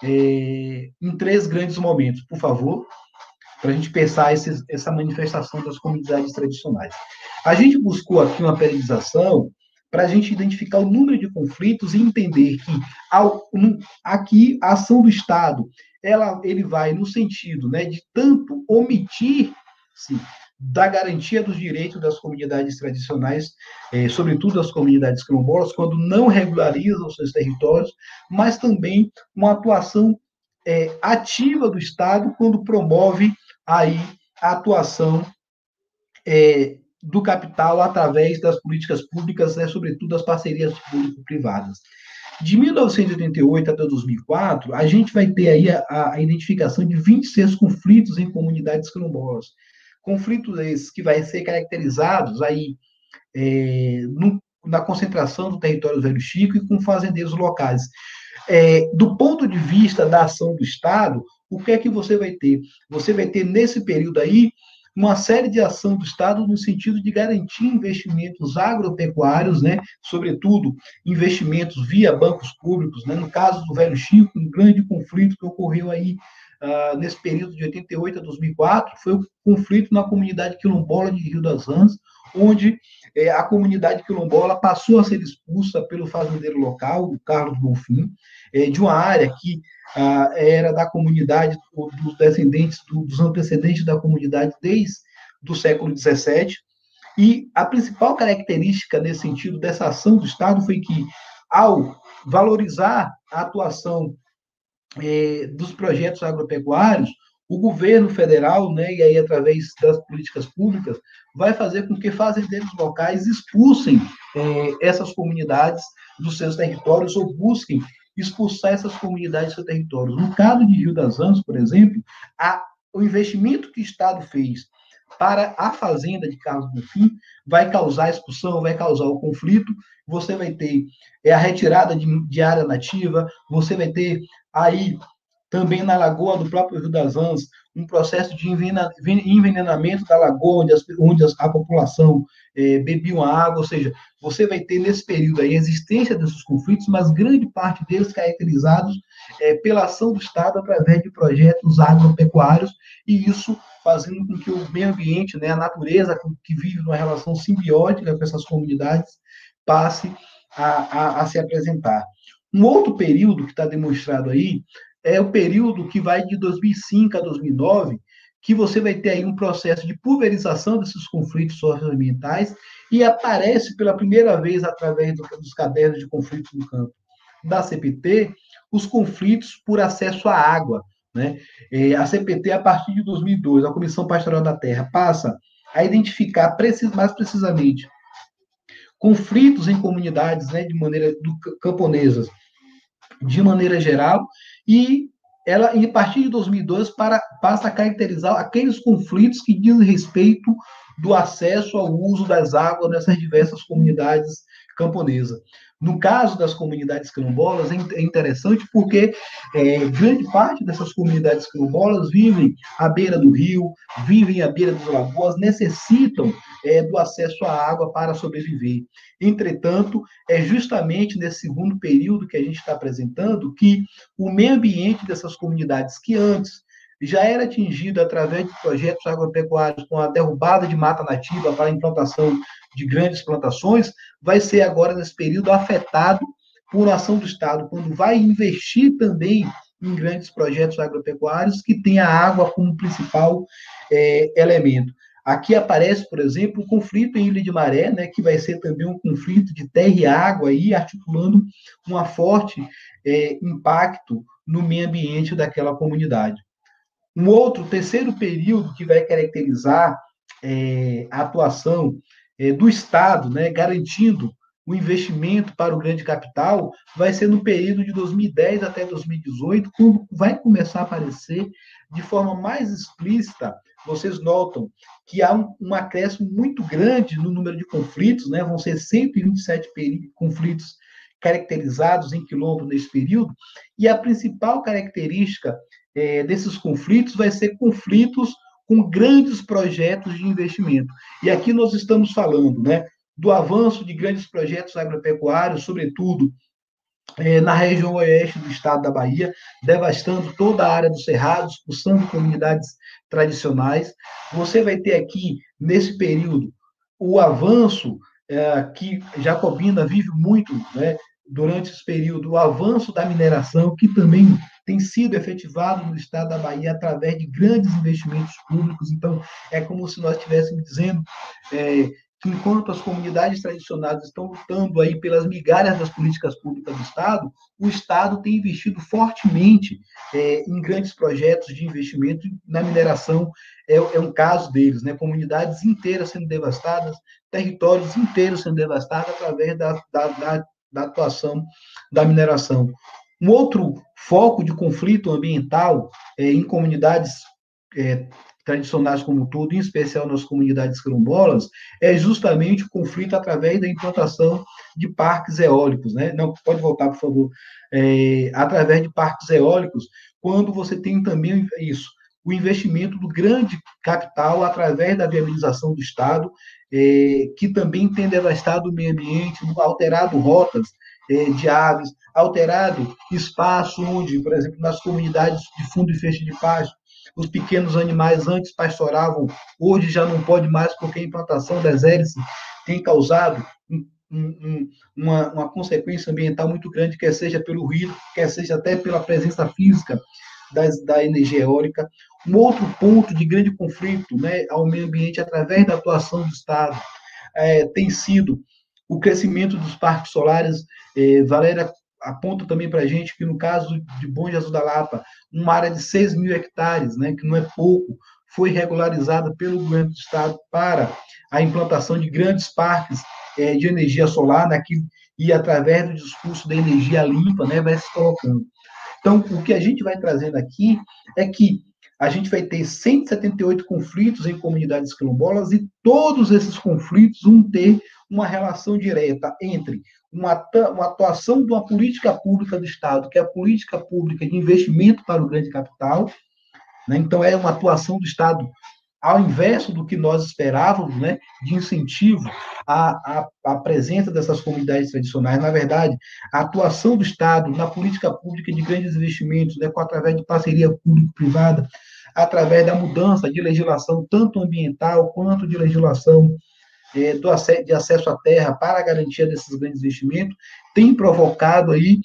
é, em três grandes momentos. Por favor, para a gente pensar esses, essa manifestação das comunidades tradicionais. A gente buscou aqui uma periodização para a gente identificar o número de conflitos e entender que ao, um, aqui a ação do Estado, ela, ele vai no sentido, né, de tanto omitir-se da garantia dos direitos das comunidades tradicionais, eh, sobretudo das comunidades quilombolas, quando não regularizam os seus territórios, mas também uma atuação eh, ativa do Estado quando promove aí a atuação eh, do capital através das políticas públicas, né, sobretudo das parcerias público-privadas. De mil novecentos e oitenta e oito até dois mil e quatro, a gente vai ter aí a, a identificação de vinte e seis conflitos em comunidades quilombolas. Conflitos esses que vai ser caracterizados aí é, no, na concentração do território Velho Chico e com fazendeiros locais. É, do ponto de vista da ação do Estado, o que é que você vai ter? Você vai ter, nesse período aí, uma série de ação do Estado no sentido de garantir investimentos agropecuários, né, sobretudo investimentos via bancos públicos, né, no caso do Velho Chico, um grande conflito que ocorreu aí uh, nesse período de oitenta e oito a dois mil e quatro, foi o conflito na comunidade quilombola de Rio das Rãs, onde eh, a comunidade quilombola passou a ser expulsa pelo fazendeiro local, o Carlos Bonfim, eh, de uma área que ah, era da comunidade, dos descendentes, dos antecedentes da comunidade desde o século dezessete, e a principal característica nesse sentido dessa ação do Estado foi que, ao valorizar a atuação eh, dos projetos agropecuários, o governo federal, né, e aí através das políticas públicas, vai fazer com que fazendeiros locais expulsem eh, essas comunidades dos seus territórios ou busquem expulsar essas comunidades dos seus territórios. No caso de Rio das Rãs, por exemplo, a, o investimento que o Estado fez para a fazenda de Carlos Bonfim vai causar expulsão, vai causar o conflito, você vai ter é, a retirada de, de área nativa, você vai ter aí também na lagoa do próprio Rio das Rãs, um processo de envenenamento da lagoa, onde, as, onde a população é, bebia uma água, ou seja, você vai ter nesse período aí a existência desses conflitos, mas grande parte deles caracterizados é, pela ação do Estado através de projetos agropecuários, e isso fazendo com que o meio ambiente, né, a natureza que vive numa relação simbiótica com essas comunidades, passe a, a, a se apresentar. Um outro período que está demonstrado aí é o período que vai de dois mil e cinco a dois mil e nove, que você vai ter aí um processo de pulverização desses conflitos socioambientais e aparece pela primeira vez através do, dos cadernos de conflitos no campo da C P T, os conflitos por acesso à água, né? É, a C P T, a partir de dois mil e dois, a Comissão Pastoral da Terra, passa a identificar precis, mais precisamente conflitos em comunidades, né, de maneira do, camponesas, de maneira geral, e ela, a partir de dois mil e dois, para, passa a caracterizar aqueles conflitos que dizem respeito do acesso ao uso das águas nessas diversas comunidades camponesas. No caso das comunidades quilombolas, é interessante porque é, grande parte dessas comunidades quilombolas vivem à beira do rio, vivem à beira das lagoas, necessitam é, do acesso à água para sobreviver. Entretanto, é justamente nesse segundo período que a gente está apresentando que o meio ambiente dessas comunidades, que antes já era atingido através de projetos agropecuários com a derrubada de mata nativa para a implantação de grandes plantações, vai ser agora, nesse período, afetado por ação do Estado, quando vai investir também em grandes projetos agropecuários que têm a água como principal é, elemento. Aqui aparece, por exemplo, o conflito em Ilha de Maré, né, que vai ser também um conflito de terra e água, aí, articulando um forte é, impacto no meio ambiente daquela comunidade. Um outro, terceiro período que vai caracterizar é, a atuação é, do Estado, né, garantindo o investimento para o grande capital, vai ser no período de dois mil e dez até dois mil e dezoito, quando vai começar a aparecer de forma mais explícita. Vocês notam que há um, um acréscimo muito grande no número de conflitos, né? Vão ser cento e vinte e sete conflitos caracterizados em quilombo nesse período, e a principal característica é, desses conflitos vai ser conflitos com grandes projetos de investimento. E aqui nós estamos falando, né, do avanço de grandes projetos agropecuários, sobretudo é, na região oeste do estado da Bahia, devastando toda a área dos cerrados, expulsando comunidades tradicionais. Você vai ter aqui, nesse período, o avanço é, que Jacobina vive muito, né, durante esse período, o avanço da mineração, que também tem sido efetivado no estado da Bahia através de grandes investimentos públicos. Então, é como se nós estivéssemos dizendo é, que enquanto as comunidades tradicionais estão lutando aí pelas migalhas das políticas públicas do Estado, o Estado tem investido fortemente é, em grandes projetos de investimento na mineração, é, é um caso deles, né? Comunidades inteiras sendo devastadas, territórios inteiros sendo devastados através da, da, da, da atuação da mineração. Um outro foco de conflito ambiental é, em comunidades é, tradicionais como um todo, em especial nas comunidades quilombolas, é justamente o conflito através da implantação de parques eólicos, né? Não, pode voltar, por favor. É, através de parques eólicos, quando você tem também isso, o investimento do grande capital através da viabilização do Estado, é, que também tem devastado o meio ambiente, alterado rotas é, de aves, alterado espaço onde, por exemplo, nas comunidades de fundo e feixe de pasto, os pequenos animais antes pastoravam, hoje já não pode mais, porque a implantação das hélices tem causado um, um, uma, uma consequência ambiental muito grande, quer seja pelo ruído, quer seja até pela presença física das, da energia eólica. Um outro ponto de grande conflito, né, ao meio ambiente através da atuação do Estado é, tem sido o crescimento dos parques solares. É, Valéria aponta também para a gente que, no caso de Bom Jesus da Lapa, uma área de seis mil hectares, né, que não é pouco, foi regularizada pelo governo do Estado para a implantação de grandes parques é, de energia solar, né, que, e através do discurso da energia limpa, né, vai se colocando. Então, o que a gente vai trazendo aqui é que a gente vai ter cento e setenta e oito conflitos em comunidades quilombolas e todos esses conflitos vão ter uma relação direta entre uma, uma atuação de uma política pública do Estado, que é a política pública de investimento para o grande capital, né? Então, é uma atuação do Estado ao inverso do que nós esperávamos, né, de incentivo à, à, à presença dessas comunidades tradicionais. Na verdade, a atuação do Estado na política pública de grandes investimentos, né, através de parceria público-privada, através da mudança de legislação, tanto ambiental quanto de legislação é, do, de acesso à terra para a garantia desses grandes investimentos, tem provocado aí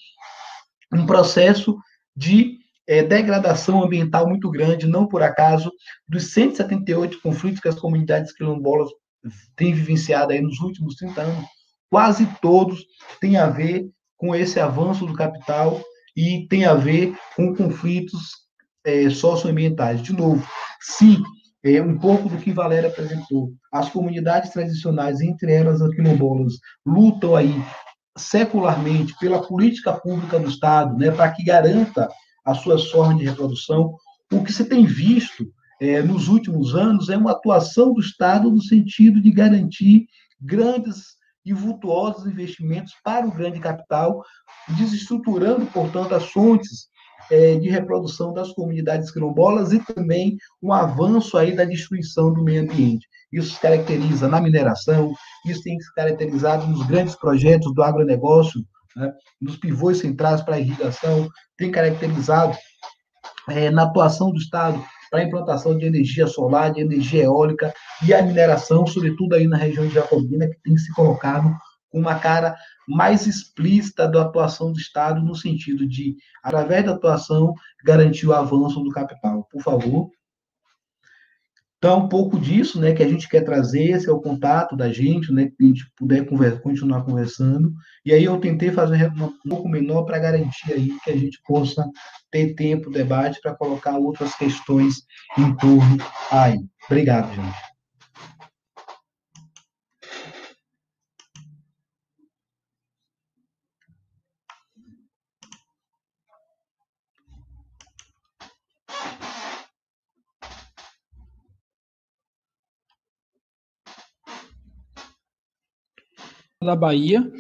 um processo de É, degradação ambiental muito grande. Não por acaso, dos cento e setenta e oito conflitos que as comunidades quilombolas têm vivenciado aí nos últimos trinta anos, quase todos têm a ver com esse avanço do capital e tem a ver com conflitos é, socioambientais. De novo, se é, um pouco do que Valéria apresentou, as comunidades tradicionais, entre elas as quilombolas, lutam aí secularmente pela política pública do Estado, né, para que garanta as suas formas de reprodução. O que se tem visto é, nos últimos anos é uma atuação do Estado no sentido de garantir grandes e vultuosos investimentos para o grande capital, desestruturando, portanto, as fontes é, de reprodução das comunidades quilombolas e também um avanço aí da destruição do meio ambiente. Isso se caracteriza na mineração, isso tem se caracterizado nos grandes projetos do agronegócio, né, nos pivôs centrais para a irrigação, tem caracterizado é, na atuação do Estado para a implantação de energia solar, de energia eólica e a mineração, sobretudo aí na região de Jacobina, que tem se colocado com uma cara mais explícita da atuação do Estado, no sentido de, através da atuação, garantir o avanço do capital. Por favor. Então, um pouco disso, né, que a gente quer trazer, esse é o contato da gente, né, que a gente puder conversa, continuar conversando. E aí eu tentei fazer um pouco menor para garantir aí que a gente possa ter tempo, debate, para colocar outras questões em torno aí. Obrigado, gente. da Bahia.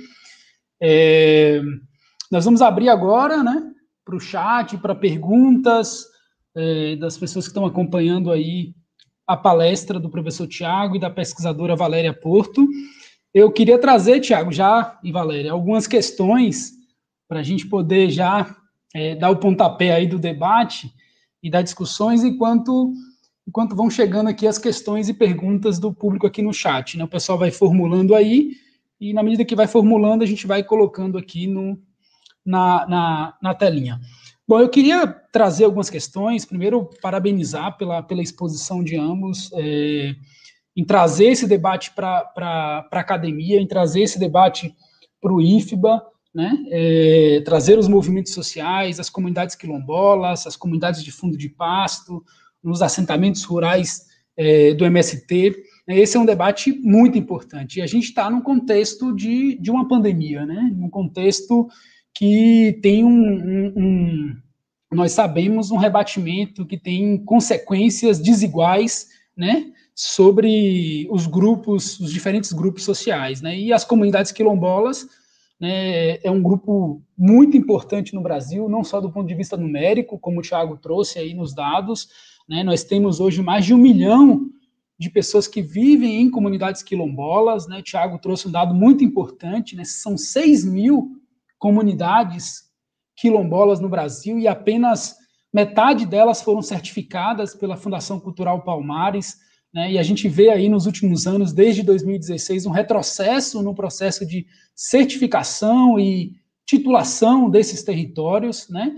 É, nós vamos abrir agora, né, para o chat, para perguntas é, das pessoas que estão acompanhando aí a palestra do professor Tiago e da pesquisadora Valéria Porto. Eu queria trazer, Tiago, já, e Valéria, algumas questões para a gente poder já é, dar o pontapé aí do debate e das discussões, enquanto, enquanto vão chegando aqui as questões e perguntas do público aqui no chat, né? O pessoal vai formulando aí, e na medida que vai formulando, a gente vai colocando aqui no, na, na, na telinha. Bom, eu queria trazer algumas questões, primeiro, parabenizar pela, pela exposição de ambos, é, em trazer esse debate para a academia, em trazer esse debate para o I F B A, né, é, trazer os movimentos sociais, as comunidades quilombolas, as comunidades de fundo de pasto, nos assentamentos rurais é, do M S T. Esse é um debate muito importante. E a gente está num contexto de, de uma pandemia, né, num contexto que tem um, um, um, nós sabemos, um rebatimento que tem consequências desiguais, né, sobre os grupos, os diferentes grupos sociais, né, e as comunidades quilombolas, né, é um grupo muito importante no Brasil, não só do ponto de vista numérico, como o Thiago trouxe aí nos dados, né, nós temos hoje mais de um milhão de pessoas que vivem em comunidades quilombolas, né, o Thiago trouxe um dado muito importante, né, são seis mil comunidades quilombolas no Brasil e apenas metade delas foram certificadas pela Fundação Cultural Palmares, né, e a gente vê aí nos últimos anos, desde dois mil e dezesseis, um retrocesso no processo de certificação e titulação desses territórios, né?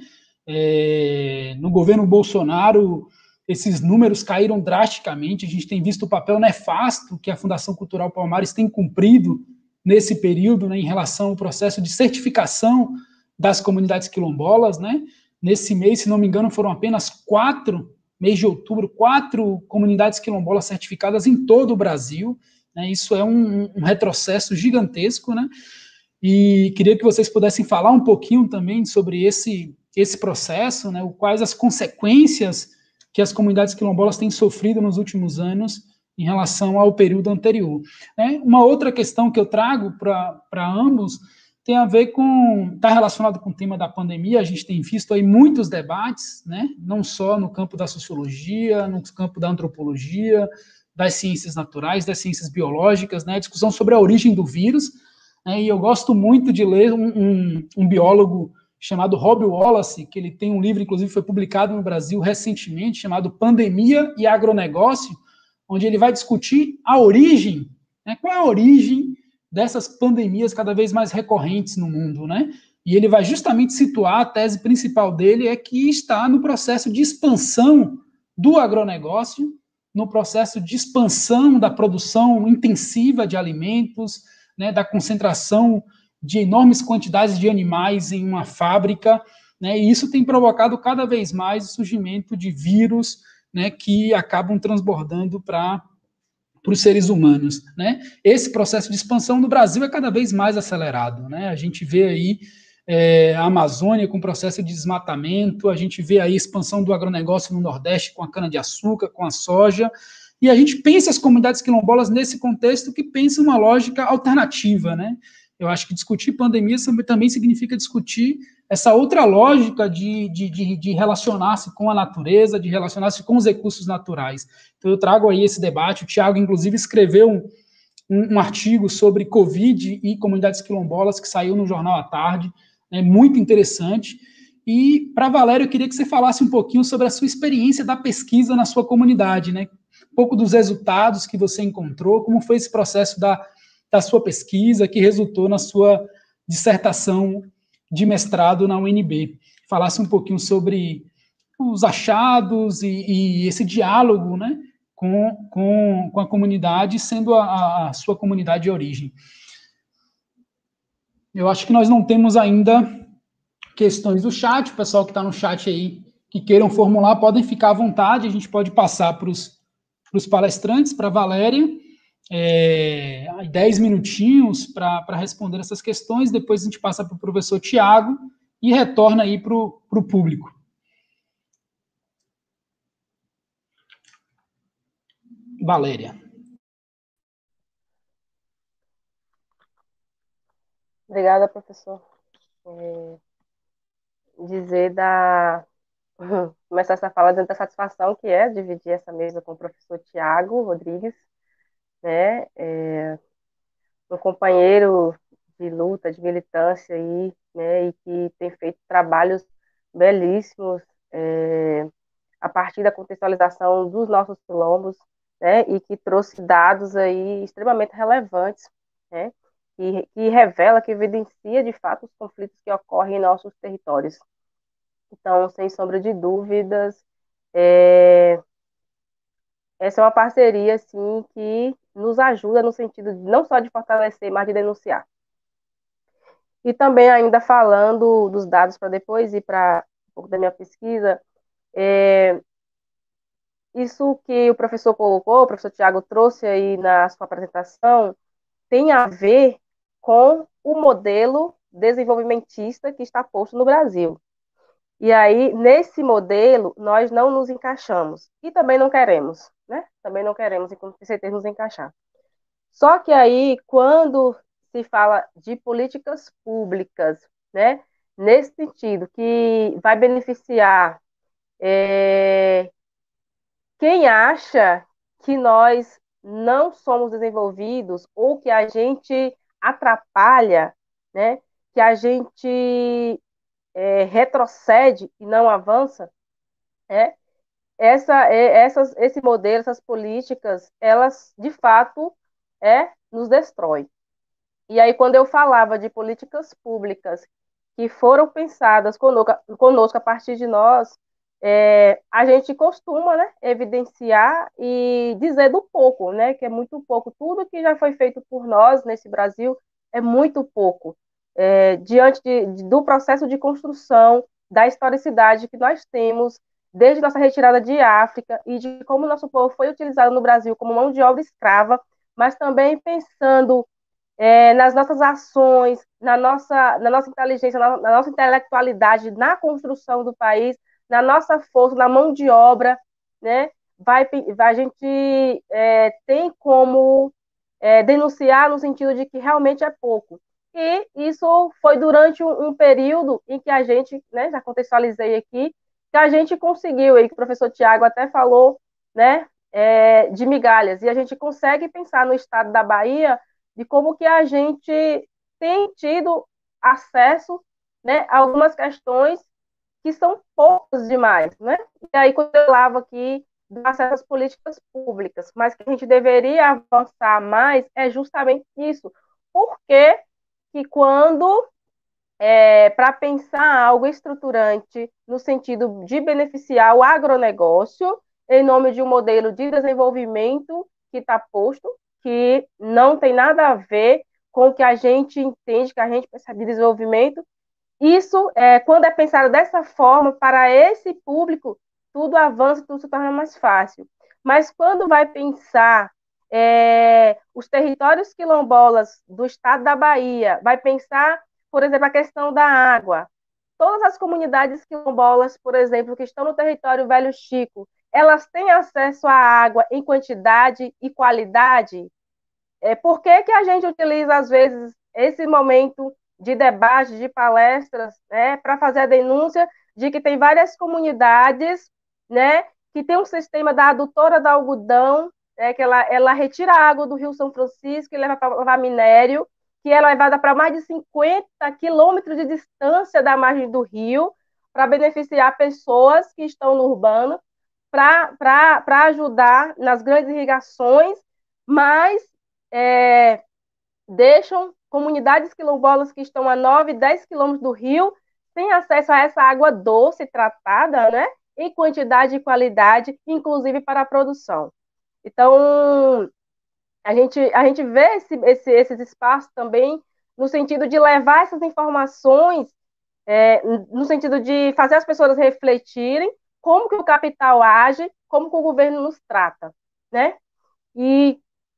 É, no governo Bolsonaro, esses números caíram drasticamente, a gente tem visto o papel nefasto que a Fundação Cultural Palmares tem cumprido nesse período, né, em relação ao processo de certificação das comunidades quilombolas, né? Nesse mês, se não me engano, foram apenas quatro mês de outubro, quatro comunidades quilombolas certificadas em todo o Brasil, né, isso é um, um retrocesso gigantesco, né, e queria que vocês pudessem falar um pouquinho também sobre esse, esse processo, né, quais as consequências que as comunidades quilombolas têm sofrido nos últimos anos em relação ao período anterior. Né. Uma outra questão que eu trago para ambos tem a ver com, está relacionado com o tema da pandemia, a gente tem visto aí muitos debates, né, não só no campo da sociologia, no campo da antropologia, das ciências naturais, das ciências biológicas, né, discussão sobre a origem do vírus, né, e eu gosto muito de ler um, um, um biólogo chamado Rob Wallace, que ele tem um livro, inclusive foi publicado no Brasil recentemente, chamado Pandemia e Agronegócio, onde ele vai discutir a origem, né, qual é a origem dessas pandemias cada vez mais recorrentes no mundo, né? E ele vai justamente situar, a tese principal dele é que está no processo de expansão do agronegócio, no processo de expansão da produção intensiva de alimentos, né, da concentração de enormes quantidades de animais em uma fábrica, né, e isso tem provocado cada vez mais o surgimento de vírus, né, que acabam transbordando para para os seres humanos, né? Esse processo de expansão no Brasil é cada vez mais acelerado, né? A gente vê aí é, a Amazônia com processo de desmatamento, a gente vê aí a expansão do agronegócio no Nordeste com a cana-de-açúcar, com a soja, e a gente pensa as comunidades quilombolas nesse contexto que pensa uma lógica alternativa, né? Eu acho que discutir pandemia também significa discutir essa outra lógica de, de, de, de relacionar-se com a natureza, de relacionar-se com os recursos naturais. Então, eu trago aí esse debate. O Tiago, inclusive, escreveu um, um, um artigo sobre Covid e comunidades quilombolas, que saiu no Jornal à Tarde, né, muito interessante. E, para Valéria, eu queria que você falasse um pouquinho sobre a sua experiência da pesquisa na sua comunidade, né? Um pouco dos resultados que você encontrou, como foi esse processo da, da sua pesquisa, que resultou na sua dissertação de mestrado na U N B. Falasse um pouquinho sobre os achados e, e esse diálogo, né, com, com, com a comunidade, sendo a, a sua comunidade de origem. Eu acho que nós não temos ainda questões do chat. O pessoal que está no chat aí, que queiram formular, podem ficar à vontade, a gente pode passar para os palestrantes, para a Valéria, é, dez minutinhos para responder essas questões, depois a gente passa para o professor Tiago e retorna aí para o público. Valéria. Obrigada, professor. É, dizer da... Começar essa fala dizendo da satisfação que é dividir essa mesa com o professor Tiago Rodrigues, né? É, um companheiro de luta, de militância aí, né? E que tem feito trabalhos belíssimos é, a partir da contextualização dos nossos quilombos, né? E que trouxe dados aí extremamente relevantes, né? Que, que revela, que evidencia de fato os conflitos que ocorrem em nossos territórios. Então, sem sombra de dúvidas, é, essa é uma parceria assim, que nos ajuda no sentido de, não só de fortalecer, mas de denunciar. E também, ainda falando dos dados, para depois ir para um pouco da minha pesquisa, é, isso que o professor colocou, o professor Tiago trouxe aí na sua apresentação, tem a ver com o modelo desenvolvimentista que está posto no Brasil. E aí, nesse modelo, nós não nos encaixamos. E também não queremos, né? Também não queremos, com certeza, nos encaixar. Só que aí, quando se fala de políticas públicas, né? Nesse sentido, que vai beneficiar é, quem acha que nós não somos desenvolvidos ou que a gente atrapalha, né? Que a gente é, retrocede e não avança, é, essa, é, essas, esse modelo, essas políticas, elas de fato é, nos destroem. E aí, quando eu falava de políticas públicas que foram pensadas conosco, conosco a partir de nós, é, a gente costuma, né, evidenciar e dizer do pouco, né, que é muito pouco. Tudo que já foi feito por nós nesse Brasil é muito pouco. É, diante de, de, do processo de construção da historicidade que nós temos, desde nossa retirada de África e de como nosso povo foi utilizado no Brasil como mão de obra escrava, mas também pensando é, nas nossas ações, na nossa, na nossa inteligência, na, na nossa intelectualidade, na construção do país, na nossa força, na mão de obra, né? Vai, a gente é, tem como é, denunciar no sentido de que realmente é pouco. E isso foi durante um, um período em que a gente, né, já contextualizei aqui, que a gente conseguiu, aí que o professor Tiago até falou, né, é, de migalhas, e a gente consegue pensar no estado da Bahia de como que a gente tem tido acesso, né, a algumas questões que são poucas demais, né? E aí, quando eu falava aqui do acesso às políticas públicas, mas que a gente deveria avançar mais, é justamente isso. Por que que quando, é, para pensar algo estruturante no sentido de beneficiar o agronegócio, em nome de um modelo de desenvolvimento que está posto, que não tem nada a ver com o que a gente entende, que a gente pensa de desenvolvimento, isso, é, quando é pensado dessa forma, para esse público, tudo avança, tudo se torna mais fácil. Mas quando vai pensar é, os territórios quilombolas do estado da Bahia, vai pensar, por exemplo, a questão da água. Todas as comunidades quilombolas, por exemplo, que estão no território Velho Chico, elas têm acesso à água em quantidade e qualidade? É, por que que a gente utiliza, às vezes, esse momento de debate, de palestras, né, para fazer a denúncia de que tem várias comunidades, né, que tem um sistema da adutora da algodão, né, que ela, ela retira a água do Rio São Francisco e leva para lavar minério, que é levada para mais de cinquenta quilômetros de distância da margem do rio, para beneficiar pessoas que estão no urbano, para ajudar nas grandes irrigações, mas é, deixam comunidades quilombolas que estão a nove, dez quilômetros do rio sem acesso a essa água doce tratada, né, em quantidade e qualidade, inclusive para a produção. Então, a gente, a gente vê esse, esse, esses espaços também no sentido de levar essas informações, é, no sentido de fazer as pessoas refletirem como que o capital age, como que o governo nos trata, né? E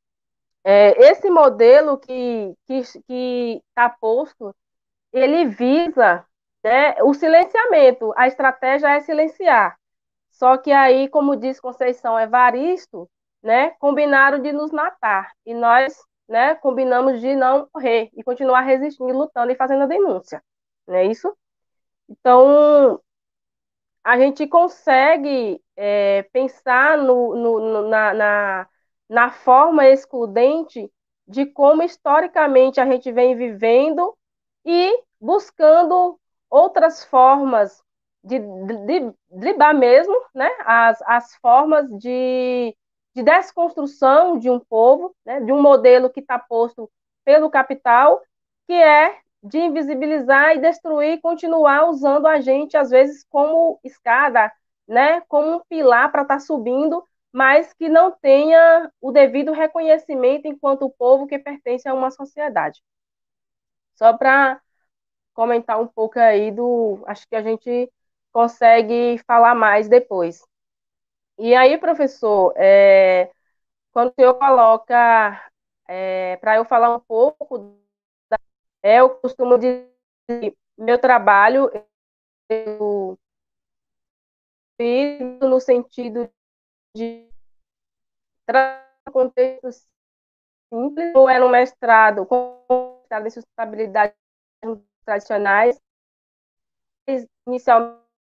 é, esse modelo que está posto, ele visa, né, o silenciamento. A estratégia é silenciar. Só que aí, como diz Conceição Evaristo, né, combinaram de nos matar. E nós né, combinamos de não morrer e continuar resistindo, lutando e fazendo a denúncia, não é isso? Então, a gente consegue é, pensar no, no, no, na, na, na forma excludente de como historicamente a gente vem vivendo e buscando outras formas de, de, de lidar mesmo, né? as, as formas de, de desconstrução de um povo, né? De um modelo que está posto pelo capital, que é de invisibilizar e destruir, continuar usando a gente, às vezes, como escada, né? Como um pilar para estar tá subindo, mas que não tenha o devido reconhecimento enquanto povo que pertence a uma sociedade. Só para comentar um pouco aí do... Acho que a gente consegue falar mais depois. E aí, professor, é, quando o senhor coloca... É, para eu falar um pouco... É, eu costumo dizer que meu trabalho eu fiz no sentido de trazer um contexto simples, ou era um mestrado com mestrado em sustentabilidade tradicionais, inicialmente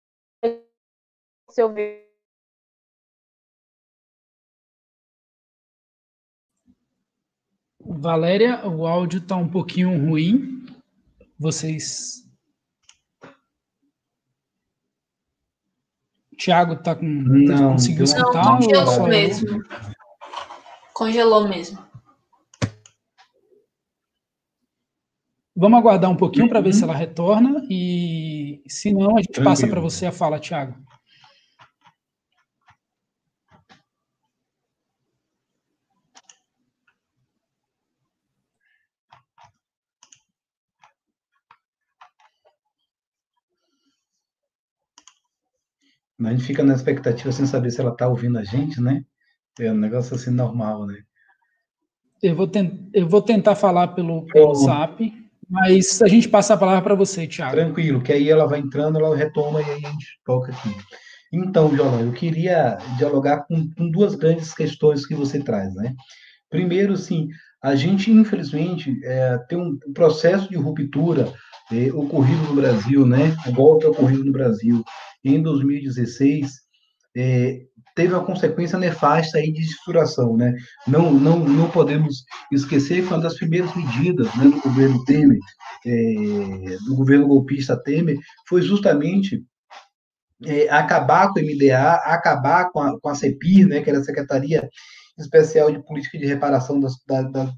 eu vi Valéria, o áudio está um pouquinho ruim. Vocês... Tiago tá com... Não, conseguiu deu uma- escutar? Não, congelou ou só eu? mesmo. Congelou mesmo. Vamos aguardar um pouquinho para ver Uhum. se ela retorna e, se não, a gente Tranquilo. passa para você a fala, Tiago. A gente fica na expectativa sem saber se ela está ouvindo a gente, né? É um negócio assim normal, né? Eu vou, ten... eu vou tentar falar pelo, pelo Pronto. Zap, mas a gente passa a palavra para você, Tiago. Tranquilo, que aí ela vai entrando, ela retoma e aí a gente toca aqui. Então, João, eu queria dialogar com, com duas grandes questões que você traz, né? Primeiro, sim, a gente, infelizmente, é, tem um processo de ruptura é, ocorrido no Brasil, né? O golpe ocorrido no Brasil em dois mil e dezesseis, é, teve uma consequência nefasta aí de estruturação, né? Não, não, não podemos esquecer que uma das primeiras medidas, né, do governo Temer, é, do governo golpista Temer, foi justamente é, acabar com o M D A, acabar com a, com a CEPIR, né, que era a Secretaria Especial de Política de Reparação das, da, da,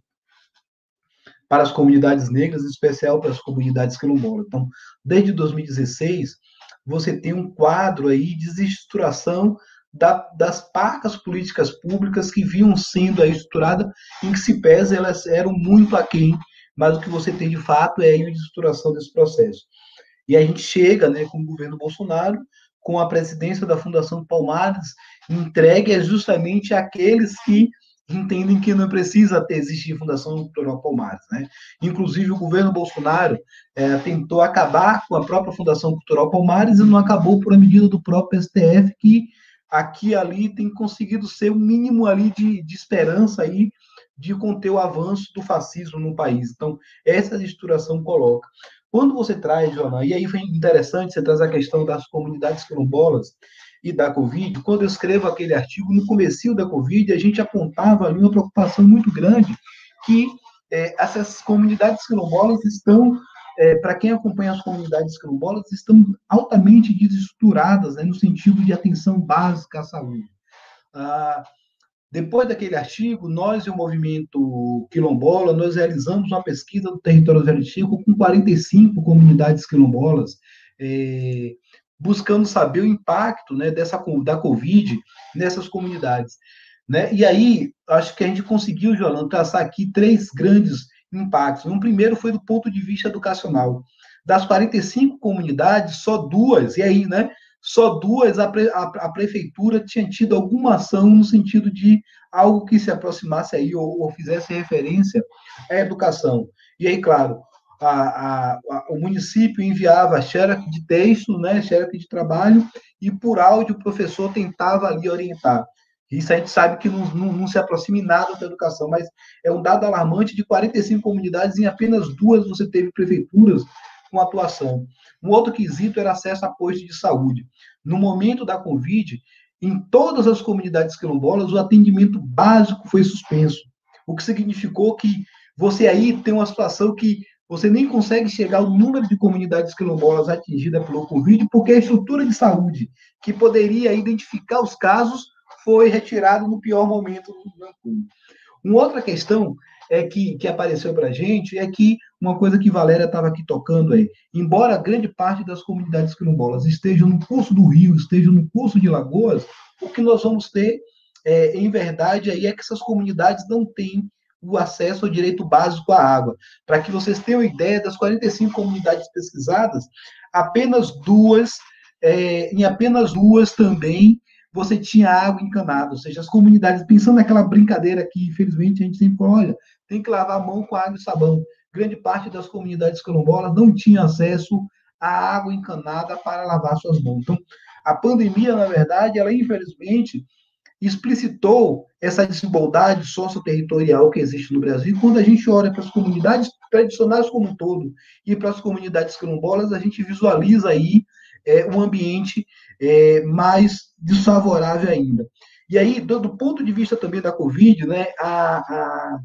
para as comunidades negras, em especial para as comunidades quilombolas. Então, desde dois mil e dezesseis, você tem um quadro aí de desestruturação da, das pacas políticas públicas que vinham sendo aí estruturadas, em que se pese elas eram muito aquém, mas o que você tem de fato é a desestruturação desse processo. E a gente chega, né, com o governo Bolsonaro, com a presidência da Fundação Palmares, entregue justamente àqueles que entendem que não precisa ter, existir Fundação Cultural Palmares, né? Inclusive, o governo Bolsonaro é, tentou acabar com a própria Fundação Cultural Palmares e não acabou por a medida do próprio S T F, que aqui e ali tem conseguido ser o um mínimo ali de, de esperança aí de conter o avanço do fascismo no país. Então, essa estruturação coloca. Quando você traz, Joana, e aí foi interessante, você traz a questão das comunidades quilombolas e da Covid, quando eu escrevo aquele artigo, no comecinho da Covid, a gente apontava ali uma preocupação muito grande que é, essas comunidades quilombolas estão, é, para quem acompanha as comunidades quilombolas, estão altamente desestruturadas, né, no sentido de atenção básica à saúde. Ah, Depois daquele artigo, nós e o movimento quilombola, nós realizamos uma pesquisa do território asiático com quarenta e cinco comunidades quilombolas, é, buscando saber o impacto, né, dessa, da Covid nessas comunidades. Né? E aí, acho que a gente conseguiu, Joana, traçar aqui três grandes impactos. Um primeiro foi do ponto de vista educacional. Das quarenta e cinco comunidades, só duas, e aí, né? Só duas a, pre, a, a prefeitura tinha tido alguma ação no sentido de algo que se aproximasse aí ou, ou fizesse referência à educação. E aí, claro, a, a, a, o município enviava xerox de texto, né, xerox de trabalho, e por áudio o professor tentava ali orientar. Isso a gente sabe que não, não, não se aproxima em nada da educação, mas é um dado alarmante de quarenta e cinco comunidades, em apenas duas você teve prefeituras com atuação. Um outro quesito era acesso a postos de saúde. No momento da Covid, em todas as comunidades quilombolas, o atendimento básico foi suspenso, o que significou que você aí tem uma situação que você nem consegue chegar ao número de comunidades quilombolas atingidas pelo Covid, porque a estrutura de saúde que poderia identificar os casos foi retirado no pior momento. Uma outra questão é que, que apareceu para a gente é que uma coisa que Valéria estava aqui tocando aí, embora grande parte das comunidades quilombolas estejam no curso do Rio, estejam no curso de Lagoas, o que nós vamos ter, é, em verdade, aí é que essas comunidades não têm o acesso ao direito básico à água. Para que vocês tenham ideia, das quarenta e cinco comunidades pesquisadas, apenas duas, é, em apenas duas também, você tinha água encanada, ou seja, as comunidades, pensando naquela brincadeira que, infelizmente, a gente sempre fala, olha, tem que lavar a mão com água e sabão. Grande parte das comunidades quilombolas não tinha acesso à água encanada para lavar suas mãos. Então, a pandemia, na verdade, ela, infelizmente, explicitou essa desigualdade socioterritorial que existe no Brasil. Quando a gente olha para as comunidades tradicionais como um todo e para as comunidades quilombolas, a gente visualiza aí é, um ambiente é, mais desfavorável ainda. E aí, do, do ponto de vista também da Covid, né, a, a,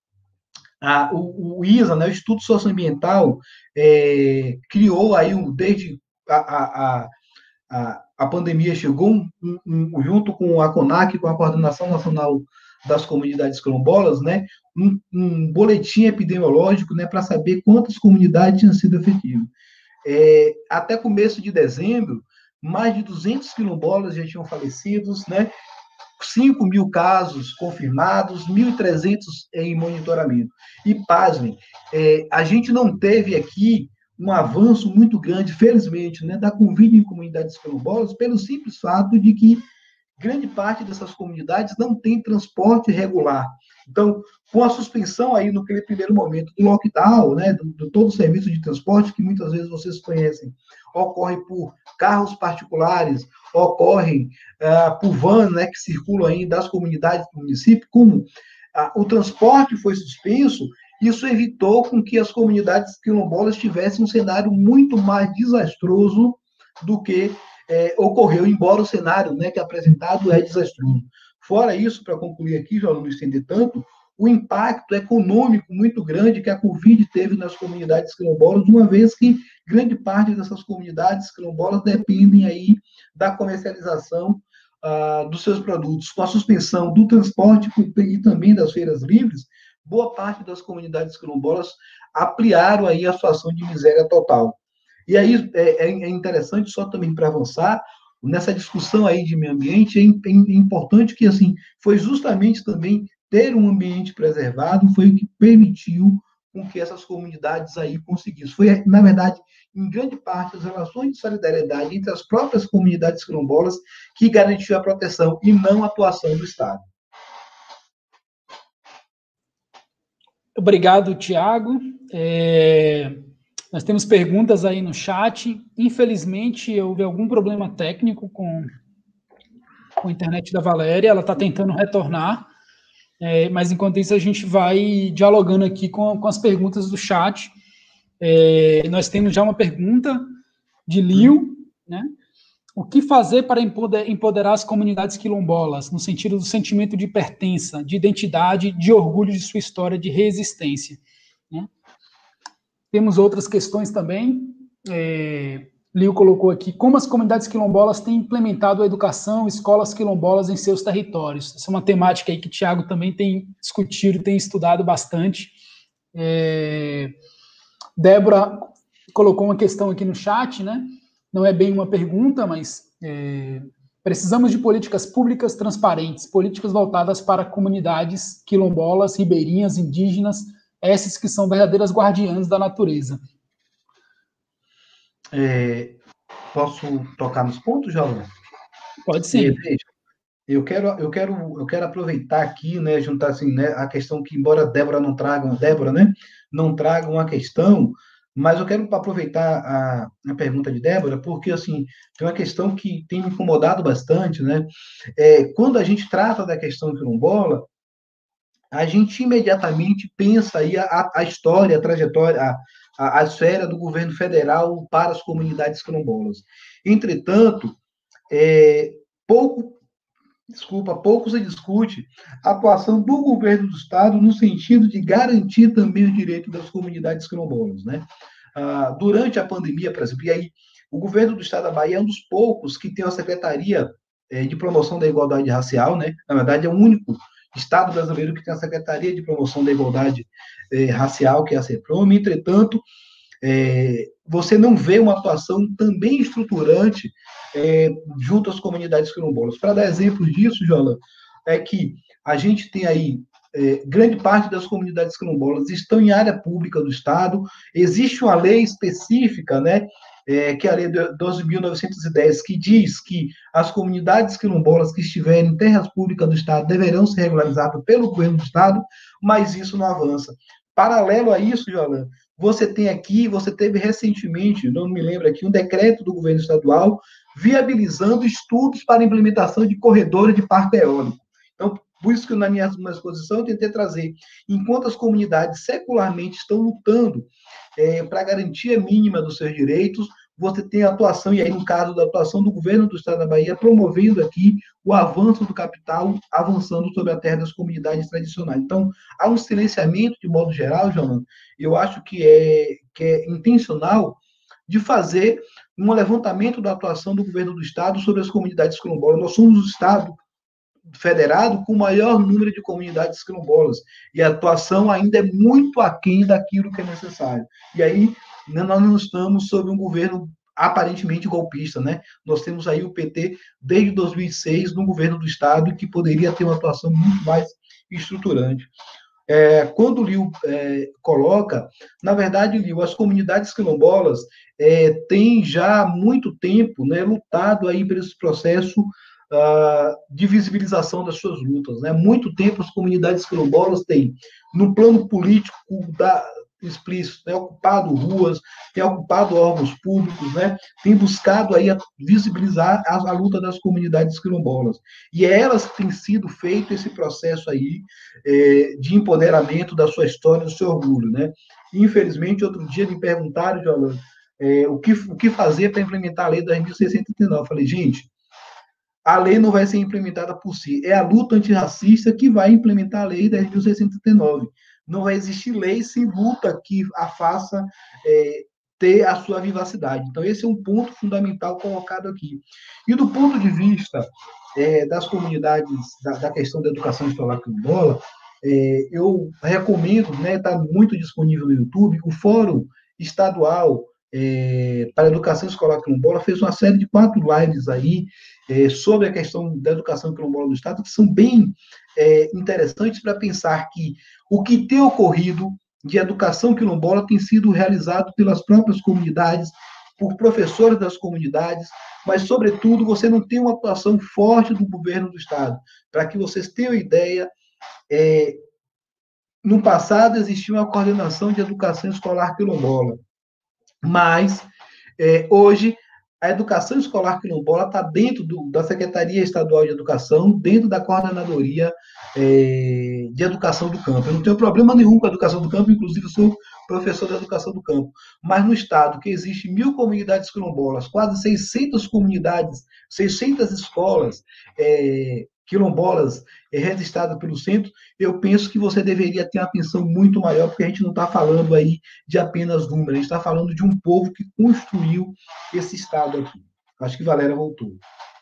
a, o, o I S A, né, o Instituto Socioambiental, é, criou aí, um, desde a, a, a, a pandemia chegou, um, um, junto com a CONAC, com a Coordenação Nacional das Comunidades Quilombolas, né, um, um boletim epidemiológico, né, para saber quantas comunidades tinham sido efetivas. É, até começo de dezembro, mais de duzentos quilombolas já tinham falecido, né? cinco mil casos confirmados, mil e trezentos em monitoramento. E, pasmem, é, a gente não teve aqui um avanço muito grande, felizmente, né, da Covid em comunidades quilombolas, pelo simples fato de que grande parte dessas comunidades não tem transporte regular. Então, com a suspensão aí, naquele primeiro momento do lockdown, né, do, do todo o serviço de transporte, que muitas vezes vocês conhecem, ocorre por carros particulares, ocorrem uh, por vans, né, que circulam aí das comunidades do município, como uh, o transporte foi suspenso, isso evitou com que as comunidades quilombolas tivessem um cenário muito mais desastroso do que É, ocorreu, embora o cenário, né, que é apresentado é desastroso. Fora isso, para concluir aqui, já não estender tanto, o impacto econômico muito grande que a Covid teve nas comunidades quilombolas, uma vez que grande parte dessas comunidades quilombolas dependem aí da comercialização ah, dos seus produtos. Com a suspensão do transporte e também das feiras livres, boa parte das comunidades quilombolas ampliaram aí a situação de miséria total. E aí é, é interessante, só também para avançar, nessa discussão aí de meio ambiente, é, é importante que, assim, foi justamente também ter um ambiente preservado, foi o que permitiu com que essas comunidades aí conseguissem. Foi, na verdade, em grande parte, as relações de solidariedade entre as próprias comunidades quilombolas que garantiu a proteção e não a atuação do Estado. Obrigado, Tiago. É... Nós temos perguntas aí no chat. Infelizmente, houve algum problema técnico com, com a internet da Valéria. Ela está tentando retornar. É, mas, enquanto isso, a gente vai dialogando aqui com, com as perguntas do chat. É, nós temos já uma pergunta de Liu, né? O que fazer para empoderar as comunidades quilombolas, no sentido do sentimento de pertença, de identidade, de orgulho de sua história, de resistência, né? Temos outras questões também. É, Liu colocou aqui como as comunidades quilombolas têm implementado a educação, escolas quilombolas em seus territórios. Essa é uma temática aí que o Tiago também tem discutido, tem estudado bastante. É, Débora colocou uma questão aqui no chat, né? Não é bem uma pergunta, mas é, precisamos de políticas públicas transparentes, políticas voltadas para comunidades quilombolas, ribeirinhas, indígenas, essas que são verdadeiras guardiãs da natureza. É, posso tocar nos pontos, João? Pode sim. É, eu quero, eu quero, eu quero aproveitar aqui, né, juntar assim, né, a questão que, embora Débora não traga, Débora, né, não traga uma questão, Mas eu quero aproveitar a, a pergunta de Débora, porque, assim, tem uma questão que tem me incomodado bastante, né? É, quando a gente trata da questão quilombola, a gente imediatamente pensa aí a, a história, a trajetória, a, a, a esfera do governo federal para as comunidades quilombolas. Entretanto, é, pouco, desculpa, pouco se discute a atuação do governo do Estado no sentido de garantir também o direito das comunidades quilombolas, né? Ah, durante a pandemia, por exemplo, e aí o governo do Estado da Bahia é um dos poucos que tem uma secretaria eh, de promoção da igualdade racial, né? Na verdade, é o único Estado brasileiro que tem a Secretaria de Promoção da Igualdade eh, Racial, que é a CEPROM. Entretanto, é, você não vê uma atuação também estruturante é, junto às comunidades quilombolas. Para dar exemplos disso, Jola, é que a gente tem aí é, grande parte das comunidades quilombolas estão em área pública do Estado, existe uma lei específica, né, é, que é a Lei doze mil novecentos e dez, que diz que as comunidades quilombolas que estiverem em terras públicas do Estado deverão ser regularizadas pelo governo do Estado, mas isso não avança. Paralelo a isso, Jolan, você tem aqui, você teve recentemente, não me lembro aqui, um decreto do governo estadual viabilizando estudos para implementação de corredores de parque eólico. Então, por isso que na minha, minha exposição eu tentei trazer, enquanto as comunidades secularmente estão lutando é, para a garantia mínima dos seus direitos, você tem a atuação, e aí no caso da atuação do governo do Estado da Bahia, promovendo aqui o avanço do capital, avançando sobre a terra das comunidades tradicionais. Então, há um silenciamento, de modo geral, João, eu acho que é, que é intencional, de fazer um levantamento da atuação do governo do Estado sobre as comunidades quilombolas. Nós somos o Estado federado com o maior número de comunidades quilombolas, e a atuação ainda é muito aquém daquilo que é necessário. E aí, nós não estamos sob um governo aparentemente golpista, né? Nós temos aí o P T desde dois mil e seis no governo do Estado, que poderia ter uma atuação muito mais estruturante. É, quando o Liu é, coloca, na verdade, Liu, as comunidades quilombolas é, têm já há muito tempo, né, lutado aí por esse processo uh, de visibilização das suas lutas. Né? Há muito tempo as comunidades quilombolas têm, no plano político da, explícito, né, ocupado ruas, tem ocupado órgãos públicos, né, tem buscado aí a visibilizar a, a luta das comunidades quilombolas. E é elas que têm sido feito esse processo aí é, de empoderamento da sua história, do seu orgulho, né. Infelizmente, outro dia me perguntaram, Jolan, é, o, que, o que fazer para implementar a lei dez mil seiscentos e trinta e nove. Eu falei, gente, a lei não vai ser implementada por si, é a luta antirracista que vai implementar a lei dez mil seiscentos e trinta e nove. Não vai existir lei sem luta que a faça é, ter a sua vivacidade. Então, esse é um ponto fundamental colocado aqui. E do ponto de vista é, das comunidades, da, da questão da educação escolar quilombola, é, eu recomendo, né, está muito disponível no YouTube, o Fórum Estadual é, para a Educação Escolar Quilombola fez uma série de quatro lives aí é, sobre a questão da educação quilombola do Estado, que são bem é, interessantes para pensar que o que tem ocorrido de educação quilombola tem sido realizado pelas próprias comunidades, por professores das comunidades, mas, sobretudo, você não tem uma atuação forte do governo do Estado. Para que vocês tenham ideia, é, no passado existia uma coordenação de educação escolar quilombola, mas é, hoje a educação escolar quilombola está dentro do, da Secretaria Estadual de Educação, dentro da Coordenadoria é, de Educação do Campo. Eu não tenho problema nenhum com a educação do campo, inclusive eu sou professor da educação do campo. Mas no estado que existe mil comunidades quilombolas, quase seiscentas comunidades, seiscentas escolas é, quilombolas é, registradas pelo centro, eu penso que você deveria ter uma atenção muito maior, porque a gente não está falando aí de apenas números, a gente está falando de um povo que construiu esse estado aqui. Acho que Valéria voltou.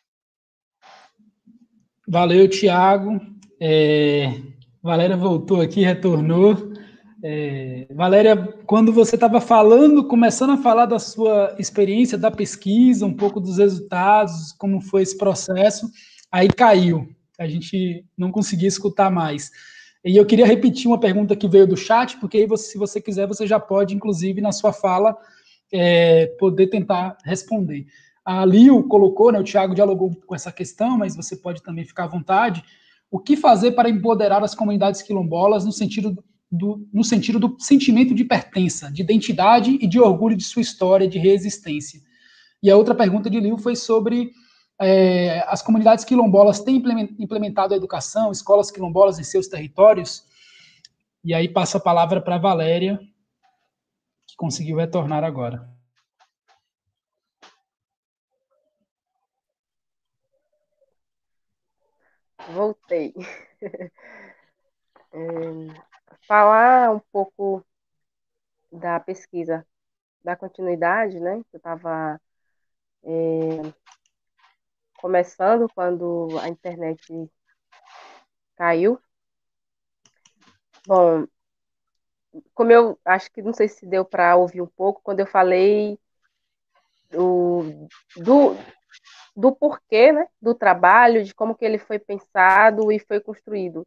Valeu, Tiago. É, Valéria voltou aqui, retornou. É, Valéria, quando você estava falando, começando a falar da sua experiência da pesquisa, um pouco dos resultados, como foi esse processo, aí caiu. A gente não conseguia escutar mais. E eu queria repetir uma pergunta que veio do chat, porque aí, você, se você quiser, você já pode, inclusive, na sua fala, é, poder tentar responder. A Liu colocou, né, o Tiago dialogou com essa questão, mas você pode também ficar à vontade. O que fazer para empoderar as comunidades quilombolas no sentido do, no sentido do sentimento de pertença, de identidade e de orgulho de sua história, de resistência. E a outra pergunta de Liu foi sobre é, as comunidades quilombolas têm implementado a educação, escolas quilombolas em seus territórios. E aí passo a palavra para a Valéria, que conseguiu retornar agora. Voltei. É, falar um pouco da pesquisa, da continuidade, né? Eu estava é, começando quando a internet caiu. Bom, como eu acho que não sei se deu para ouvir um pouco, quando eu falei do, do, do porquê, né, do trabalho, de como que ele foi pensado e foi construído.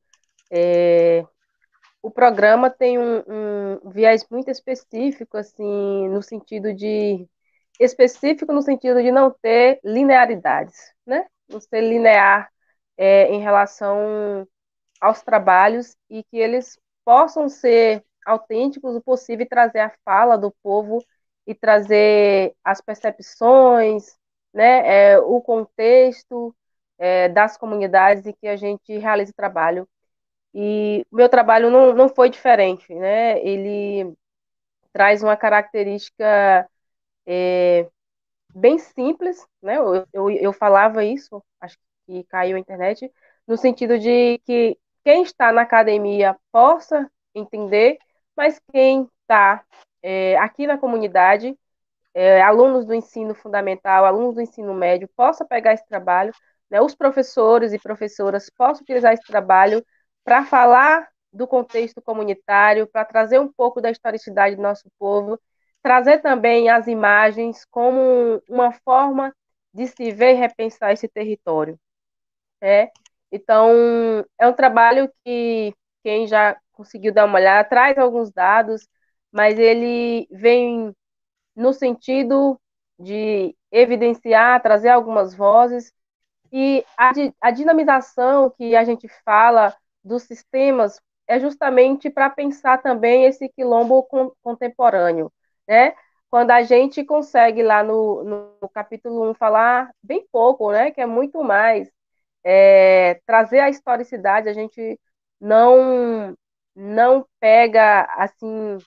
É, o programa tem um, um viés muito específico, assim, no sentido de específico no sentido de não ter linearidades, né? Não ser linear é, em relação aos trabalhos e que eles possam ser autênticos o possível e trazer a fala do povo e trazer as percepções, né, é, o contexto é, das comunidades em que a gente realiza o trabalho. E o meu trabalho não, não foi diferente, né? Ele traz uma característica é, bem simples, né? Eu, eu, eu falava isso, acho que caiu a internet, no sentido de que quem está na academia possa entender, mas quem está é, aqui na comunidade, é, alunos do ensino fundamental, alunos do ensino médio, possa pegar esse trabalho, né? Os professores e professoras possam utilizar esse trabalho para falar do contexto comunitário, para trazer um pouco da historicidade do nosso povo, trazer também as imagens como uma forma de se ver e repensar esse território. Né? Então, é um trabalho que quem já conseguiu dar uma olhada, traz alguns dados, mas ele vem no sentido de evidenciar, trazer algumas vozes, e a, a dinamização que a gente fala dos sistemas é justamente para pensar também esse quilombo con, contemporâneo, né? Quando a gente consegue lá no, no capítulo um falar bem pouco, né? Que é muito mais, é, trazer a historicidade, a gente não, não pega, assim,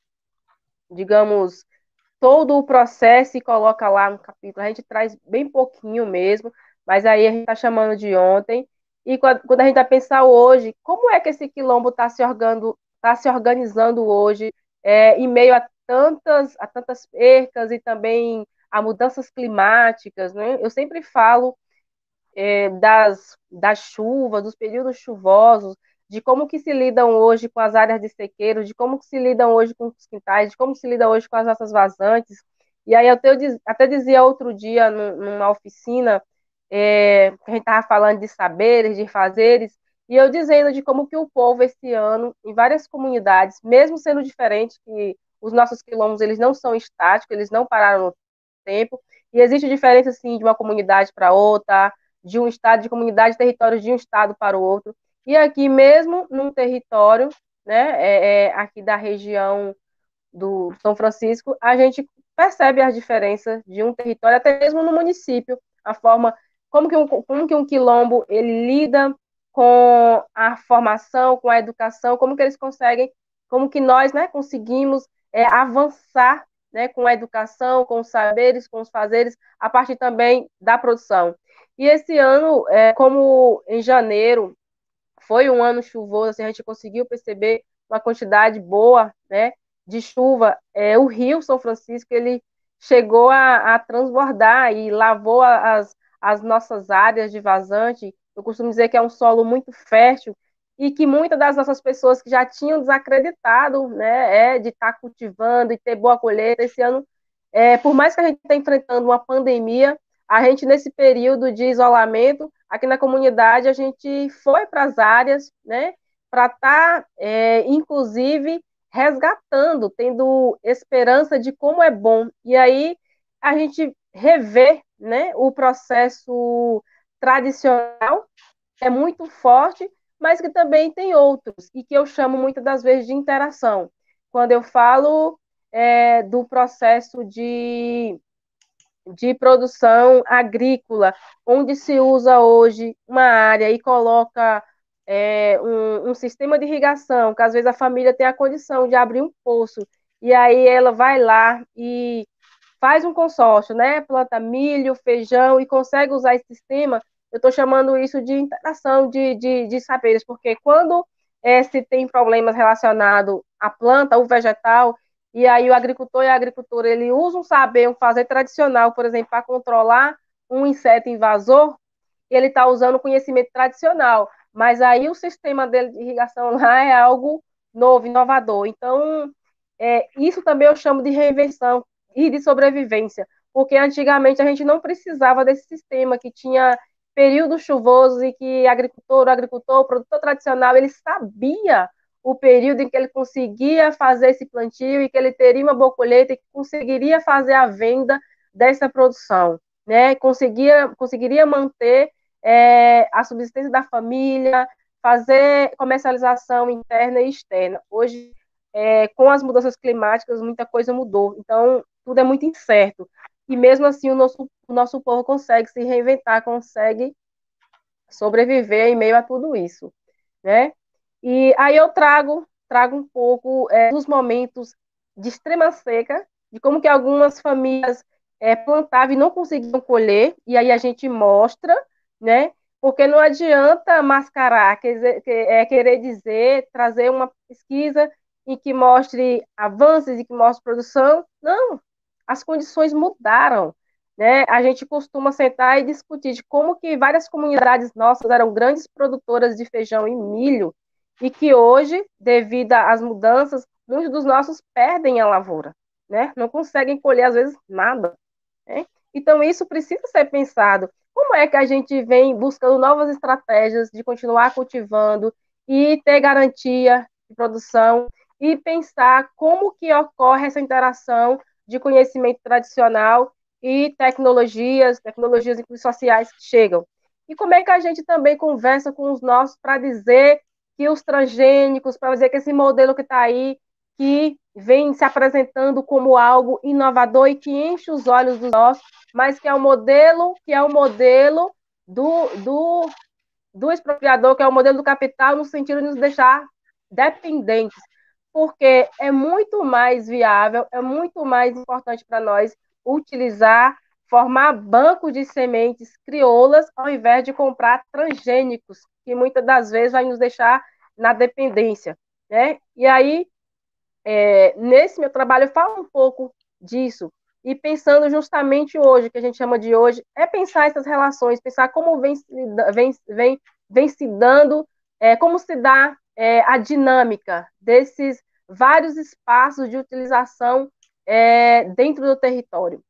digamos, todo o processo e coloca lá no capítulo. A gente traz bem pouquinho mesmo, mas aí a gente está chamando de ontem. E quando a gente vai pensar hoje, como é que esse quilombo está se, tá se organizando hoje, é, em meio a tantas, a tantas percas e também a mudanças climáticas, né? Eu sempre falo é, das, das chuvas, dos períodos chuvosos, de como que se lidam hoje com as áreas de sequeiro, de como que se lidam hoje com os quintais, de como se lida hoje com as nossas vazantes. E aí eu até dizia outro dia numa oficina, é, que a gente estava falando de saberes, de fazeres, e eu dizendo de como que o povo esse ano, em várias comunidades, mesmo sendo diferente, que os nossos quilombos eles não são estáticos, eles não pararam no tempo, e existe diferença, assim, de uma comunidade para outra, de um estado, de comunidade, de territórios de um estado para o outro. E aqui mesmo, num território, né, é, é, aqui da região do São Francisco, a gente percebe as diferenças de um território, até mesmo no município, a forma, como que um, como que um quilombo, ele lida com a formação, com a educação, como que eles conseguem, como que nós, né, conseguimos é, avançar, né, com a educação, com os saberes, com os fazeres, a partir também da produção. E esse ano, é, como em janeiro foi um ano chuvoso, assim, a gente conseguiu perceber uma quantidade boa, né, de chuva. É, o Rio São Francisco ele chegou a, a transbordar e lavou as, as nossas áreas de vazante. Eu costumo dizer que é um solo muito fértil e que muitas das nossas pessoas que já tinham desacreditado, né, é, de estar tá cultivando e ter boa colheita, esse ano, é, por mais que a gente esteja enfrentando uma pandemia, a gente, nesse período de isolamento, aqui na comunidade, a gente foi para as áreas, né, para estar, tá, é, inclusive, resgatando, tendo esperança de como é bom. E aí a gente revê, né, o processo tradicional, é muito forte, mas que também tem outros, e que eu chamo muitas das vezes de interação. Quando eu falo é, do processo de, de produção agrícola, onde se usa hoje uma área e coloca é, um, um sistema de irrigação, que às vezes a família tem a condição de abrir um poço, e aí ela vai lá e faz um consórcio, né? Planta milho, feijão e consegue usar esse sistema. Eu estou chamando isso de interação de, de, de saberes, porque quando é, se tem problemas relacionados à planta, ao vegetal, e aí o agricultor e a agricultora, ele usa um saber, um fazer tradicional, por exemplo, para controlar um inseto invasor, ele está usando o conhecimento tradicional, mas aí o sistema dele de irrigação lá é algo novo, inovador. Então, é, isso também eu chamo de reinvenção e de sobrevivência, porque antigamente a gente não precisava desse sistema que tinha períodos chuvosos e que agricultor, o agricultor, o produtor tradicional, ele sabia o período em que ele conseguia fazer esse plantio e que ele teria uma boa colheita e que conseguiria fazer a venda dessa produção, né? Conseguia, conseguiria manter é, a subsistência da família, fazer comercialização interna e externa. Hoje, é, com as mudanças climáticas, muita coisa mudou. Então, tudo é muito incerto. E mesmo assim, o nosso, o nosso povo consegue se reinventar, consegue sobreviver em meio a tudo isso, né? E aí eu trago, trago um pouco é, dos momentos de extrema seca, de como que algumas famílias é, plantavam e não conseguiam colher, e aí a gente mostra, né? Porque não adianta mascarar, quer dizer, é, querer dizer, trazer uma pesquisa em que mostre avanços e que mostre produção. Não, as condições mudaram, né? A gente costuma sentar e discutir de como que várias comunidades nossas eram grandes produtoras de feijão e milho e que hoje, devido às mudanças, muitos dos nossos perdem a lavoura, né? Não conseguem colher, às vezes, nada, né? Então, isso precisa ser pensado. Como é que a gente vem buscando novas estratégias de continuar cultivando e ter garantia de produção e pensar como que ocorre essa interação de conhecimento tradicional e tecnologias, tecnologias sociais que chegam. E como é que a gente também conversa com os nossos para dizer que os transgênicos, para dizer que esse modelo que está aí, que vem se apresentando como algo inovador e que enche os olhos dos nossos, mas que é o modelo, que é o modelo do, do, do expropriador, que é o modelo do capital, no sentido de nos deixar dependentes, porque é muito mais viável, é muito mais importante para nós utilizar, formar bancos de sementes crioulas, ao invés de comprar transgênicos, que muitas das vezes vai nos deixar na dependência, né? E aí, é, nesse meu trabalho, eu falo um pouco disso, e pensando justamente hoje, que a gente chama de hoje, é pensar essas relações, pensar como vem, vem, vem, vem se dando, é, como se dá é, a dinâmica desses vários espaços de utilização é, dentro do território.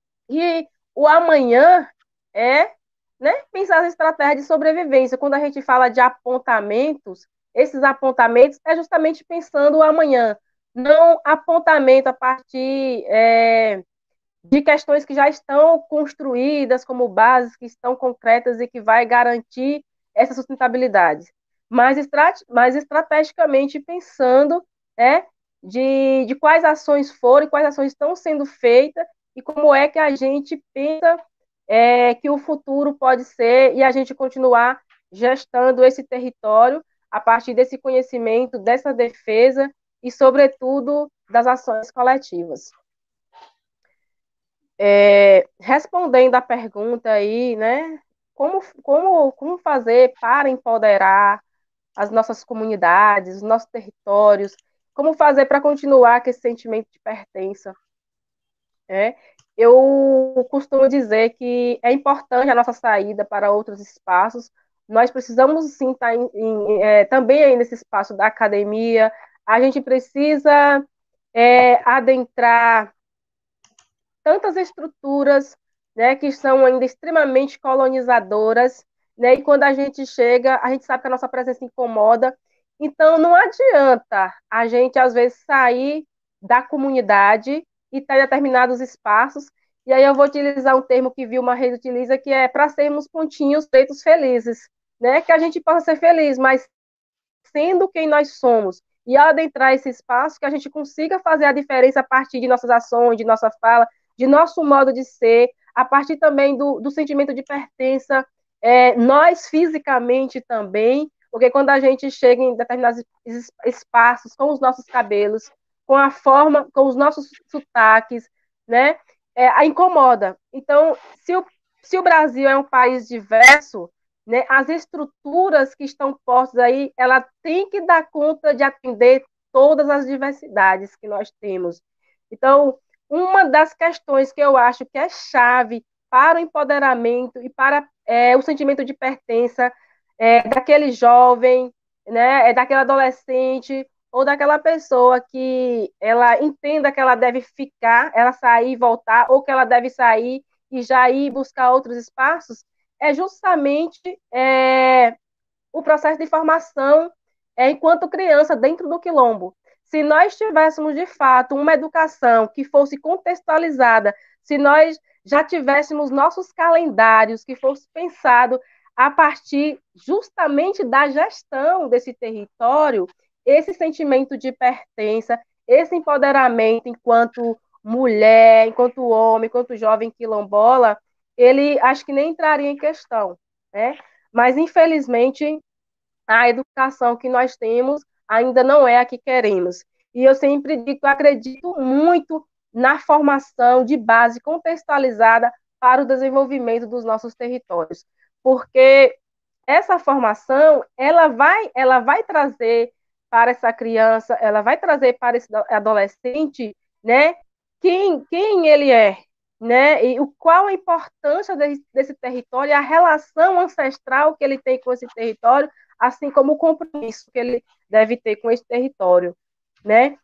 E o amanhã é, né, pensar as estratégias de sobrevivência. Quando a gente fala de apontamentos, esses apontamentos é justamente pensando o amanhã, não apontamento a partir é, de questões que já estão construídas como bases, que estão concretas e que vai garantir essa sustentabilidade, mas, estrat mas estrategicamente pensando é, de, de quais ações foram e quais ações estão sendo feitas e como é que a gente pensa é, que o futuro pode ser e a gente continuar gestando esse território a partir desse conhecimento, dessa defesa e, sobretudo, das ações coletivas. É, respondendo à pergunta aí, né, como, como, como fazer para empoderar as nossas comunidades, os nossos territórios, como fazer para continuar com esse sentimento de pertença, né? Eu costumo dizer que é importante a nossa saída para outros espaços, nós precisamos sim estar em, em, é, também aí nesse espaço da academia, a gente precisa é, adentrar tantas estruturas, né, que são ainda extremamente colonizadoras, né, e quando a gente chega, a gente sabe que a nossa presença incomoda, então não adianta a gente, às vezes, sair da comunidade e estar em determinados espaços, e aí eu vou utilizar um termo que Vilma Reis utiliza, que é para sermos pontinhos, feitos felizes, né, que a gente possa ser feliz, mas conhecendo quem nós somos e adentrar esse espaço, que a gente consiga fazer a diferença a partir de nossas ações, de nossa fala, de nosso modo de ser, a partir também do, do sentimento de pertença, é, nós fisicamente também, porque quando a gente chega em determinados espaços com os nossos cabelos, com a forma, com os nossos sotaques, né, é, a incomoda. Então, se o, se o Brasil é um país diverso, né, as estruturas que estão postas aí, ela tem que dar conta de atender todas as diversidades que nós temos. Então, uma das questões que eu acho que é chave para o empoderamento e para é, o sentimento de pertença é, daquele jovem, né, é daquele adolescente ou daquela pessoa que ela entenda que ela deve ficar, ela sair e voltar, ou que ela deve sair e já ir buscar outros espaços, é justamente é, o processo de formação é, enquanto criança dentro do quilombo. Se nós tivéssemos, de fato, uma educação que fosse contextualizada, se nós já tivéssemos nossos calendários que fosse pensado a partir justamente da gestão desse território, esse sentimento de pertença, esse empoderamento enquanto mulher, enquanto homem, enquanto jovem quilombola, ele acho que nem entraria em questão, né? Mas, infelizmente, a educação que nós temos ainda não é a que queremos. E eu sempre digo que eu acredito muito na formação de base contextualizada para o desenvolvimento dos nossos territórios, porque essa formação, ela vai, ela vai trazer para essa criança, ela vai trazer para esse adolescente, né, quem, quem ele é, né, e o, qual a importância desse, desse território, a relação ancestral que ele tem com esse território, assim como o compromisso que ele deve ter com esse território, né,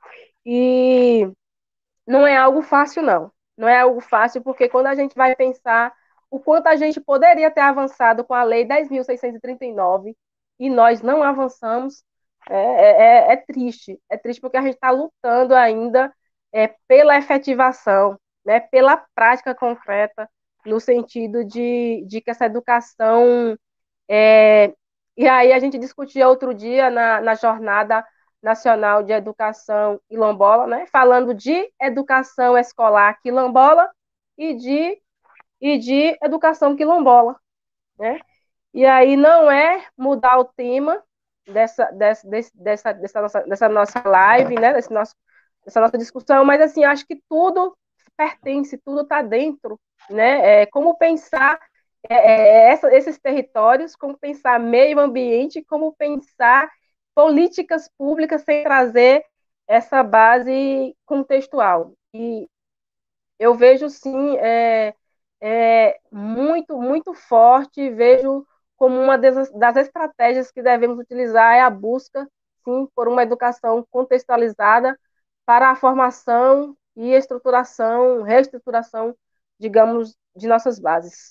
e não é algo fácil, não, não é algo fácil, porque quando a gente vai pensar o quanto a gente poderia ter avançado com a Lei dez mil seiscentos e trinta e nove e nós não avançamos, é, é, é triste, é triste porque a gente está lutando ainda é, pela efetivação, né, pela prática concreta, no sentido de, de que essa educação... É, e aí a gente discutia outro dia na, na Jornada Nacional de Educação Quilombola, né, falando de educação escolar quilombola e de, e de educação quilombola, né? E aí não é mudar o tema dessa, dessa, dessa, dessa, nossa, dessa nossa live, né, desse nosso, dessa nossa discussão, mas assim, acho que tudo pertence, tudo está dentro, né? É, como pensar é, é, essa, esses territórios, como pensar meio ambiente, como pensar políticas públicas sem trazer essa base contextual. E eu vejo, sim, é, é, muito, muito forte, vejo como uma das, das estratégias que devemos utilizar é a busca, sim, por uma educação contextualizada para a formação e estruturação, reestruturação, digamos, de nossas bases.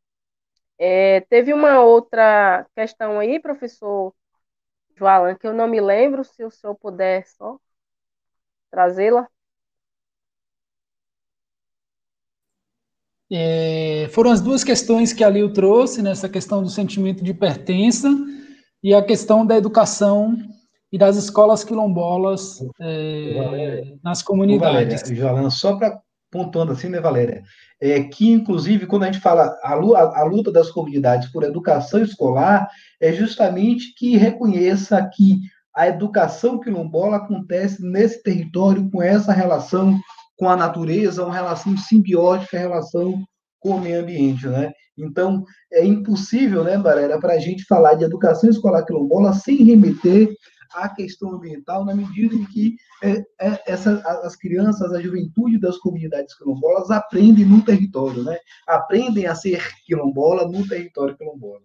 É, teve uma outra questão aí, professor Joalan, que eu não me lembro, se o senhor puder só trazê-la. É, foram as duas questões que a Lil trouxe, nessa questão do sentimento de pertença e a questão da educação e das escolas quilombolas é, nas comunidades. Valéria, Joalana, só para pontuando assim, né, Valéria? É que, inclusive, quando a gente fala a, a luta das comunidades por educação escolar, é justamente que reconheça que a educação quilombola acontece nesse território com essa relação com a natureza, uma relação simbiótica, relação com o meio ambiente, né? Então, é impossível, né, Valéria, para a gente falar de educação escolar quilombola sem remeter à questão ambiental, na medida em que é, é, essa, as crianças, a juventude das comunidades quilombolas aprendem no território, né? Aprendem a ser quilombola no território quilombola.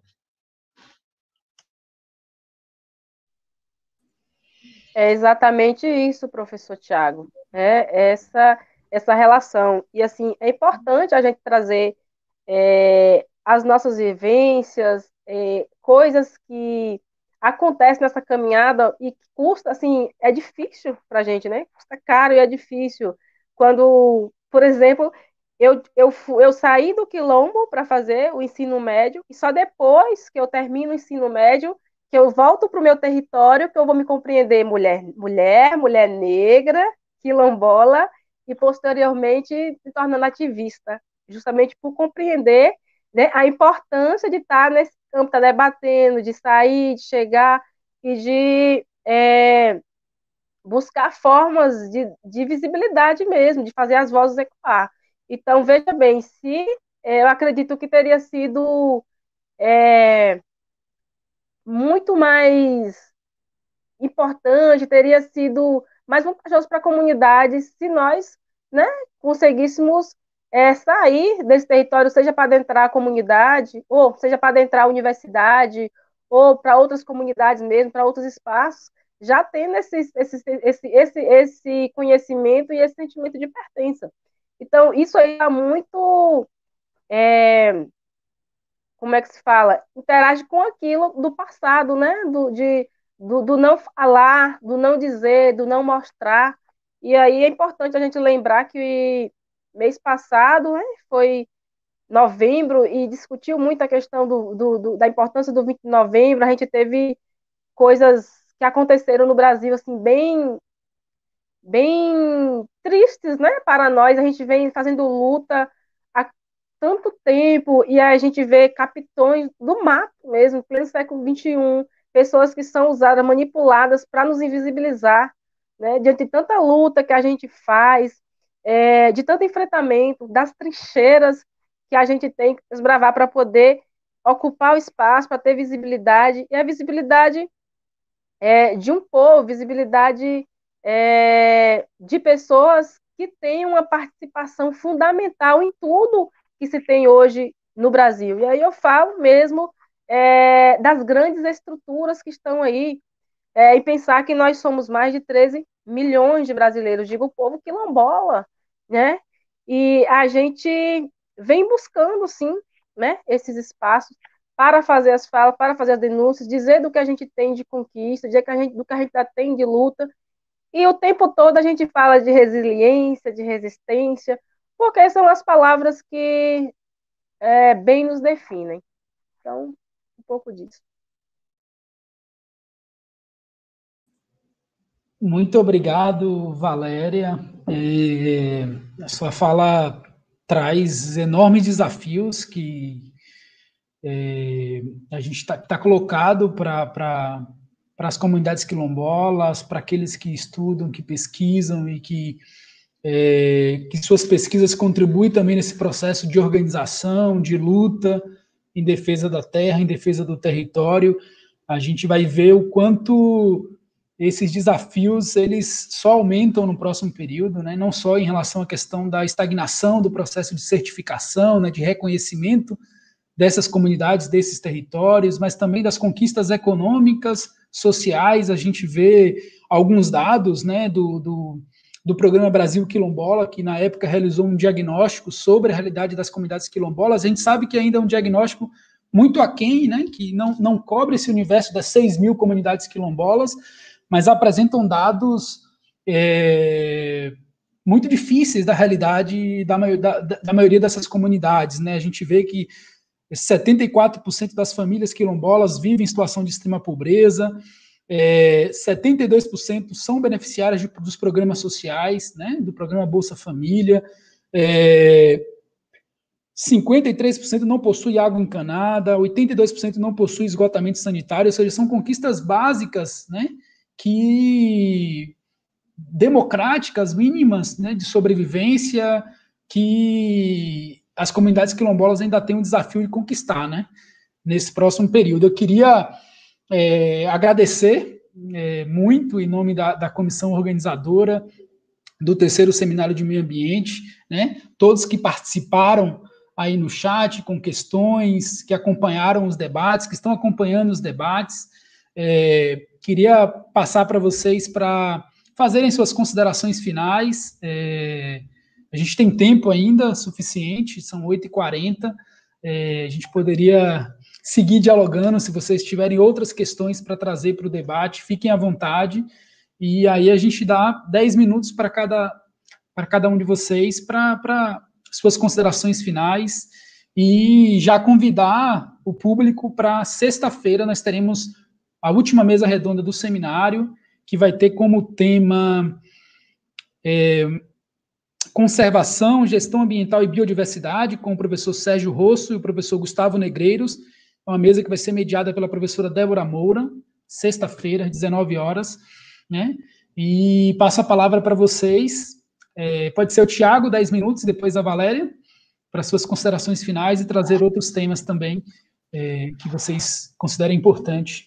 É exatamente isso, professor Tiago. É essa, essa relação. E, assim, é importante a gente trazer é, as nossas vivências, é, coisas que acontecem nessa caminhada e que custa, assim, é difícil para a gente, né? Custa caro e é difícil. Quando, por exemplo, eu, eu, eu saí do quilombo para fazer o ensino médio e só depois que eu termino o ensino médio que eu volto para o meu território, que eu vou me compreender mulher, mulher, mulher negra, quilombola, e posteriormente se tornando ativista, justamente por compreender, né, a importância de estar nesse campo, estar debatendo, de sair, de chegar e de é, buscar formas de, de visibilidade mesmo, de fazer as vozes ecoar. Então, veja bem, se é, eu acredito que teria sido é, muito mais importante, teria sido mais vantajoso para a comunidade se nós, né, conseguíssemos é, sair desse território, seja para adentrar a comunidade, ou seja para adentrar a universidade, ou para outras comunidades mesmo, para outros espaços, já tendo esse, esse, esse, esse, esse conhecimento e esse sentimento de pertença. Então, isso aí é muito... É, como é que se fala? Interage com aquilo do passado, né? Do, de, do, do não falar, do não dizer, do não mostrar. E aí é importante a gente lembrar que mês passado, né, foi novembro, e discutiu muito a questão do, do, do, da importância do vinte de novembro. A gente teve coisas que aconteceram no Brasil, assim, bem, bem tristes, né, para nós. A gente vem fazendo luta há tanto tempo, e a gente vê capitões do mato mesmo, pleno século vinte e um, pessoas que são usadas, manipuladas para nos invisibilizar, né, diante de tanta luta que a gente faz, é, de tanto enfrentamento, das trincheiras que a gente tem que desbravar para poder ocupar o espaço, para ter visibilidade, e a visibilidade é, de um povo, visibilidade é, de pessoas que têm uma participação fundamental em tudo que se tem hoje no Brasil. E aí eu falo mesmo é, das grandes estruturas que estão aí, é, e pensar que nós somos mais de treze milhões de brasileiros, digo o povo quilombola, né? E a gente vem buscando, sim, né, esses espaços para fazer as falas, para fazer as denúncias, dizer do que a gente tem de conquista, dizer que a gente, do que a gente tem de luta. E o tempo todo a gente fala de resiliência, de resistência, porque são as palavras que é, bem nos definem. Então, um pouco disso. Muito obrigado, Valéria. É, a sua fala traz enormes desafios que é, a gente está tá colocado para para as comunidades quilombolas, para aqueles que estudam, que pesquisam e que, é, que suas pesquisas contribuem também nesse processo de organização, de luta em defesa da terra, em defesa do território. A gente vai ver o quanto esses desafios eles só aumentam no próximo período, né? Não só em relação à questão da estagnação do processo de certificação, né, de reconhecimento dessas comunidades, desses territórios, mas também das conquistas econômicas, sociais. A gente vê alguns dados, né, do, do, do Programa Brasil Quilombola, que na época realizou um diagnóstico sobre a realidade das comunidades quilombolas. A gente sabe que ainda é um diagnóstico muito aquém, né, que não, não cobre esse universo das seis mil comunidades quilombolas, mas apresentam dados é, muito difíceis da realidade da, da, da maioria dessas comunidades, né? A gente vê que setenta e quatro por cento das famílias quilombolas vivem em situação de extrema pobreza, é, setenta e dois por cento são beneficiárias de, dos programas sociais, né, do programa Bolsa Família, é, cinquenta e três por cento não possui água encanada, oitenta e dois por cento não possui esgotamento sanitário, ou seja, são conquistas básicas, né, que democráticas, mínimas, né, de sobrevivência, que as comunidades quilombolas ainda têm um desafio de conquistar, né, nesse próximo período. Eu queria é, agradecer é, muito, em nome da, da comissão organizadora do terceiro Seminário de Meio Ambiente, né, todos que participaram aí no chat, com questões, que acompanharam os debates, que estão acompanhando os debates. É, queria passar para vocês para fazerem suas considerações finais. É, a gente tem tempo ainda suficiente, são oito e quarenta, é, a gente poderia seguir dialogando. Se vocês tiverem outras questões para trazer para o debate, fiquem à vontade, e aí a gente dá dez minutos para cada, para cada um de vocês para suas considerações finais, e já convidar o público para sexta-feira. Nós teremos a última mesa redonda do seminário, que vai ter como tema é, conservação, gestão ambiental e biodiversidade, com o professor Sérgio Rosso e o professor Gustavo Negreiros. É uma mesa que vai ser mediada pela professora Débora Moura, sexta-feira, às dezenove horas, né? E passo a palavra para vocês. É, pode ser o Tiago, dez minutos, depois a Valéria, para suas considerações finais e trazer outros temas também é, que vocês considerem importante.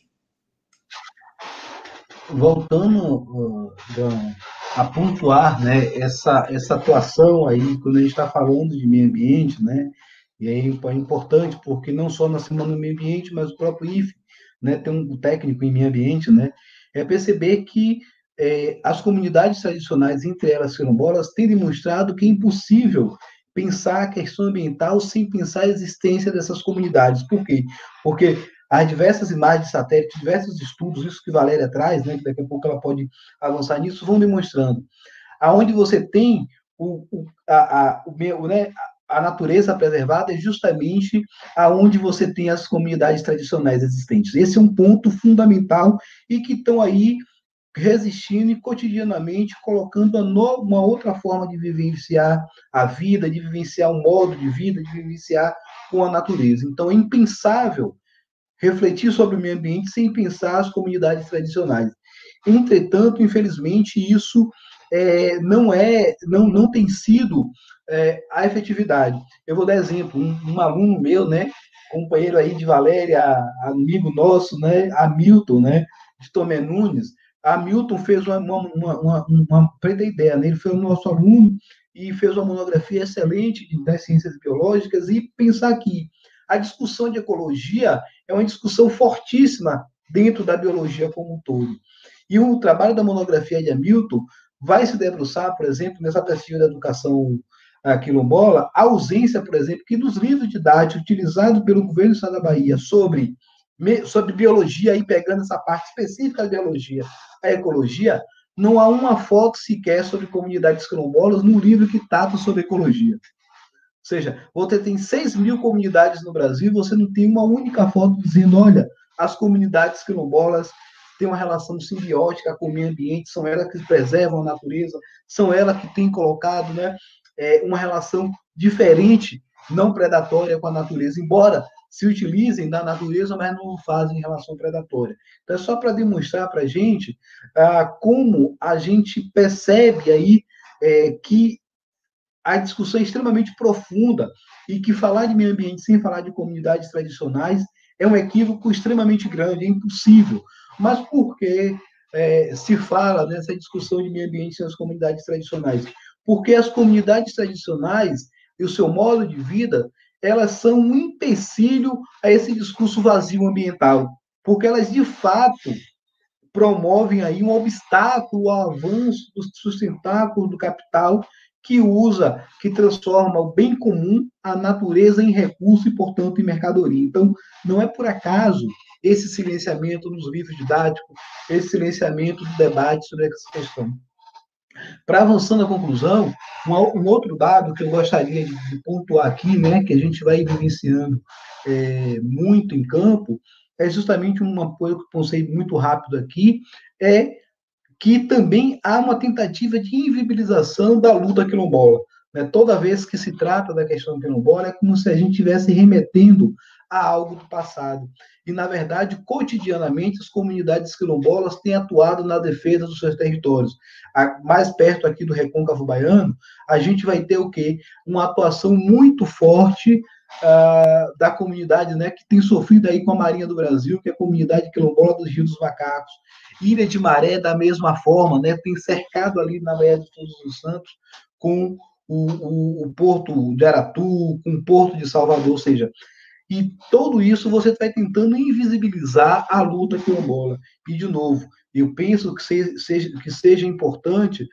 Voltando, Dan, a pontuar, né, essa, essa atuação aí, quando a gente está falando de meio ambiente, né, e aí é importante, porque não só na Semana do Meio Ambiente, mas o próprio I F E, né, tem um técnico em meio ambiente, né, é perceber que é, as comunidades tradicionais, entre elas quilombolas, têm demonstrado que é impossível pensar a questão ambiental sem pensar a existência dessas comunidades. Por quê? Porque há diversas imagens de satélite, diversos estudos, isso que Valéria traz, né, que daqui a pouco ela pode avançar nisso, vão demonstrando. Aonde você tem o, o, a, a, o, né, a natureza preservada é justamente aonde você tem as comunidades tradicionais existentes. Esse é um ponto fundamental e que estão aí resistindo e cotidianamente colocando uma, uma outra forma de vivenciar a vida, de vivenciar um modo de vida, de vivenciar com a natureza. Então, é impensável refletir sobre o meio ambiente sem pensar as comunidades tradicionais. Entretanto, infelizmente, isso é, não é, não, não tem sido é, a efetividade. Eu vou dar exemplo, um, um aluno meu, né, companheiro aí de Valéria, amigo nosso, né, Hamilton, né, de Tomé Nunes. Hamilton fez uma, uma, uma, uma preta ideia, né? Ele foi o nosso aluno e fez uma monografia excelente das ciências biológicas e pensar que a discussão de ecologia é uma discussão fortíssima dentro da biologia como um todo. E o trabalho da monografia de Hamilton vai se debruçar, por exemplo, nessa perspectiva da educação quilombola, a ausência, por exemplo, que dos livros didáticos utilizados pelo governo do Estado da Bahia sobre, sobre biologia, aí pegando essa parte específica da biologia, a ecologia, não há uma foto sequer sobre comunidades quilombolas no livro que trata sobre ecologia. Ou seja, você tem seis mil comunidades no Brasil e você não tem uma única foto dizendo, olha, as comunidades quilombolas têm uma relação simbiótica com o meio ambiente, são elas que preservam a natureza, são elas que têm colocado, né, é, uma relação diferente, não predatória com a natureza, embora se utilizem da natureza, mas não fazem relação predatória. Então, é só para demonstrar para a gente ah, como a gente percebe aí é, que a discussão é extremamente profunda e que falar de meio ambiente sem falar de comunidades tradicionais é um equívoco extremamente grande, é impossível. Mas por que é, se fala nessa discussão de meio ambiente sem as comunidades tradicionais? Porque as comunidades tradicionais e o seu modo de vida, elas são um empecilho a esse discurso vazio ambiental, porque elas, de fato, promovem aí um obstáculo ao avanço do sustentáculo do capital que usa, que transforma o bem comum, a natureza, em recurso e, portanto, em mercadoria. Então, não é por acaso esse silenciamento nos livros didáticos, esse silenciamento do debate sobre essa questão. Para avançando à conclusão, um, um outro dado que eu gostaria de, de pontuar aqui, né, que a gente vai vivenciando é, muito em campo, é justamente uma coisa que eu pensei muito rápido aqui, é que também há uma tentativa de inviabilização da luta quilombola. Né? Toda vez que se trata da questão quilombola, é como se a gente estivesse remetendo a algo do passado. E, na verdade, cotidianamente, as comunidades quilombolas têm atuado na defesa dos seus territórios. Mais perto aqui do Recôncavo Baiano, a gente vai ter o quê? Uma atuação muito forte uh, da comunidade, né, que tem sofrido aí com a Marinha do Brasil, que é a comunidade quilombola dos Rios dos Macacos. Ilha de Maré, da mesma forma, né, tem cercado ali na Baía de Todos os Santos com o, o, o Porto de Aratu, com o Porto de Salvador, ou seja, e tudo isso você vai tentando invisibilizar a luta quilombola. E, de novo, eu penso que seja, que seja importante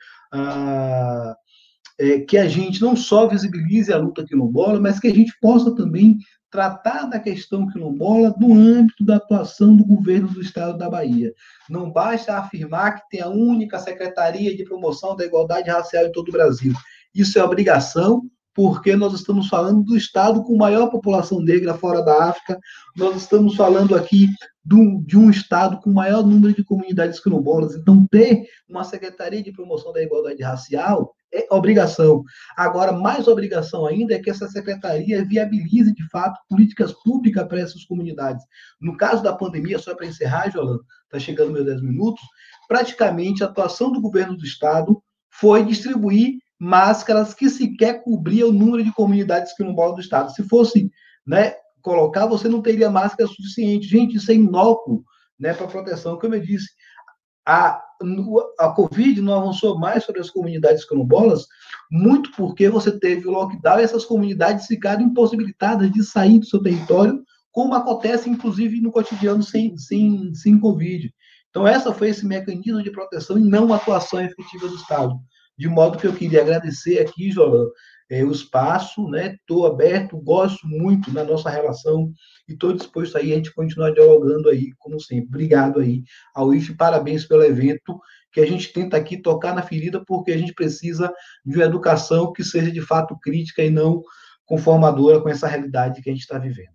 ah, é, que a gente não só visibilize a luta quilombola, mas que a gente possa também tratar da questão quilombola no âmbito da atuação do governo do Estado da Bahia. Não basta afirmar que tem a única Secretaria de Promoção da Igualdade Racial em todo o Brasil. Isso é obrigação porque nós estamos falando do estado com maior população negra fora da África, nós estamos falando aqui do, de um estado com maior número de comunidades quilombolas. Então, ter uma Secretaria de Promoção da Igualdade Racial é obrigação. Agora, mais obrigação ainda é que essa secretaria viabilize, de fato, políticas públicas para essas comunidades. No caso da pandemia, só para encerrar, Jolanda, está chegando meus dez minutos, praticamente a atuação do governo do estado foi distribuir máscaras que sequer cobriam o número de comunidades quilombolas do estado. Se fosse, né, colocar, você não teria máscara suficiente. Gente, isso é inócuo, né, para proteção. Como eu disse, a, a Covid não avançou mais sobre as comunidades quilombolas, muito porque você teve o lockdown e essas comunidades ficaram impossibilitadas de sair do seu território, como acontece, inclusive, no cotidiano sem, sem, sem Covid. Então, essa foi esse mecanismo de proteção e não atuação efetiva do Estado. De modo que eu queria agradecer aqui, Jolan, é, o espaço, né? Estou aberto, gosto muito da nossa relação e estou disposto aí a gente continuar dialogando aí, como sempre. Obrigado aí ao I F E, parabéns pelo evento, que a gente tenta aqui tocar na ferida, porque a gente precisa de uma educação que seja de fato crítica e não conformadora com essa realidade que a gente está vivendo.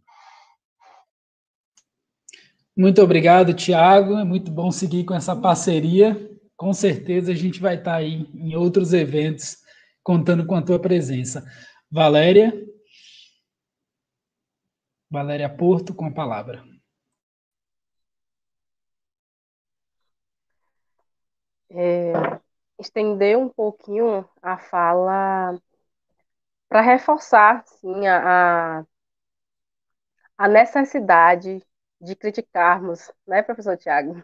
Muito obrigado, Tiago. É muito bom seguir com essa parceria. Com certeza a gente vai estar aí em outros eventos contando com a tua presença. Valéria? Valéria Porto, com a palavra. É, estender um pouquinho a fala para reforçar, sim, a, a necessidade de criticarmos, né, professor Tiago?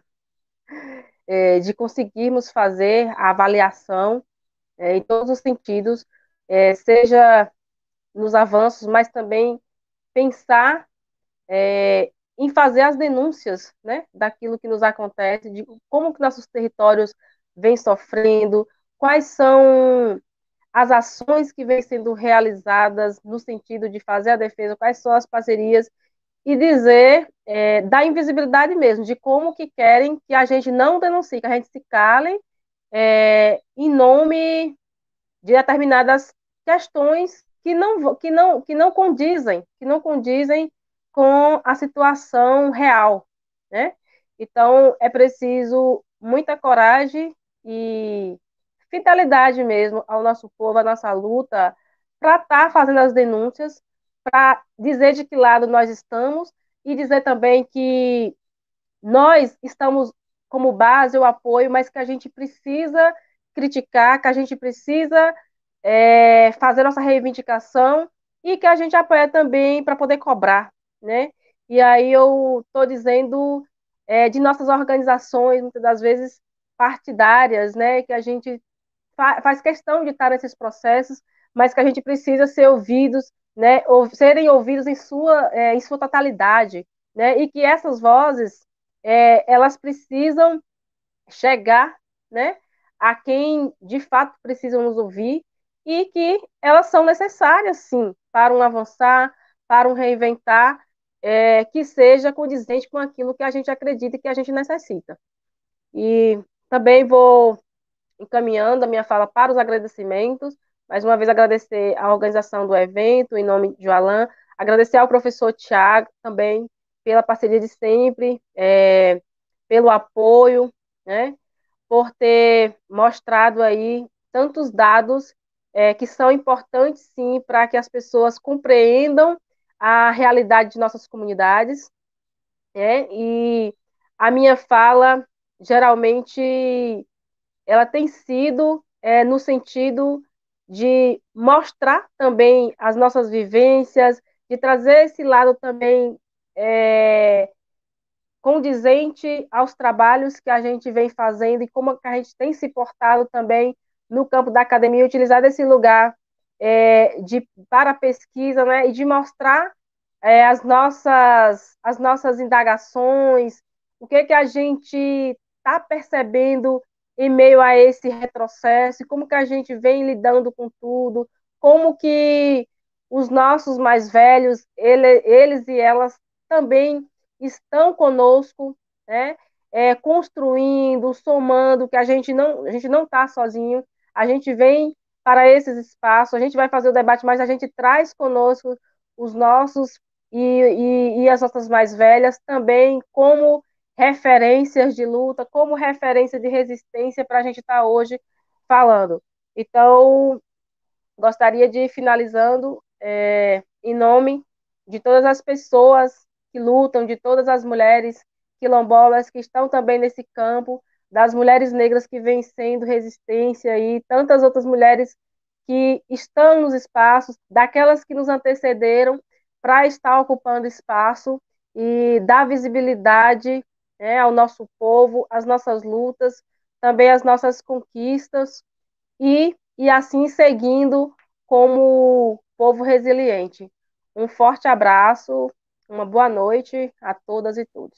É, de conseguirmos fazer a avaliação é, em todos os sentidos, é, seja nos avanços, mas também pensar é, em fazer as denúncias, né, daquilo que nos acontece, de como que nossos territórios vêm sofrendo, quais são as ações que vêm sendo realizadas no sentido de fazer a defesa, quais são as parcerias, e dizer é, da invisibilidade mesmo, de como que querem que a gente não denuncie, que a gente se cale é, em nome de determinadas questões que não, que, não, que não condizem, que não condizem com a situação real, né? Então, é preciso muita coragem e fidelidade mesmo ao nosso povo, à nossa luta, para estar tá fazendo as denúncias, para dizer de que lado nós estamos e dizer também que nós estamos como base o apoio, mas que a gente precisa criticar, que a gente precisa é, fazer nossa reivindicação e que a gente apoia também para poder cobrar, né? E aí eu estou dizendo é, de nossas organizações, muitas das vezes partidárias, né? Que a gente fa faz questão de estar nesses processos, mas que a gente precisa ser ouvidos, né? Ou serem ouvidos em sua, é, em sua totalidade, né? E que essas vozes é, elas precisam chegar, né, a quem de fato precisam nos ouvir e que elas são necessárias, sim, para um avançar, para um reinventar, é, que seja condizente com aquilo que a gente acredita e que a gente necessita. E também vou encaminhando a minha fala para os agradecimentos, mais uma vez agradecer a organização do evento, em nome de Joalan, agradecer ao professor Tiago também pela parceria de sempre, é, pelo apoio, né, por ter mostrado aí tantos dados é, que são importantes, sim, para que as pessoas compreendam a realidade de nossas comunidades, né, e a minha fala, geralmente, ela tem sido é, no sentido de mostrar também as nossas vivências, de trazer esse lado também é, condizente aos trabalhos que a gente vem fazendo e como a gente tem se portado também no campo da academia, utilizar esse lugar é, de, para pesquisa, né, e de mostrar é, as, nossas, as nossas indagações, o que, que a gente está percebendo em meio a esse retrocesso, como que a gente vem lidando com tudo, como que os nossos mais velhos, ele, eles e elas também estão conosco, né? É, construindo, somando, que a gente não a gente não está sozinho, a gente vem para esses espaços. A gente vai fazer o debate, mas a gente traz conosco os nossos e, e, e as nossas mais velhas também como referências de luta, como referência de resistência para a gente estar hoje falando. Então, gostaria de ir finalizando é, em nome de todas as pessoas que lutam, de todas as mulheres quilombolas que estão também nesse campo, das mulheres negras que vêm sendo resistência e tantas outras mulheres que estão nos espaços, daquelas que nos antecederam para estar ocupando espaço e dar visibilidade, né, ao nosso povo, às nossas lutas, também às nossas conquistas e, e assim seguindo como povo resiliente. Um forte abraço, uma boa noite a todas e todos.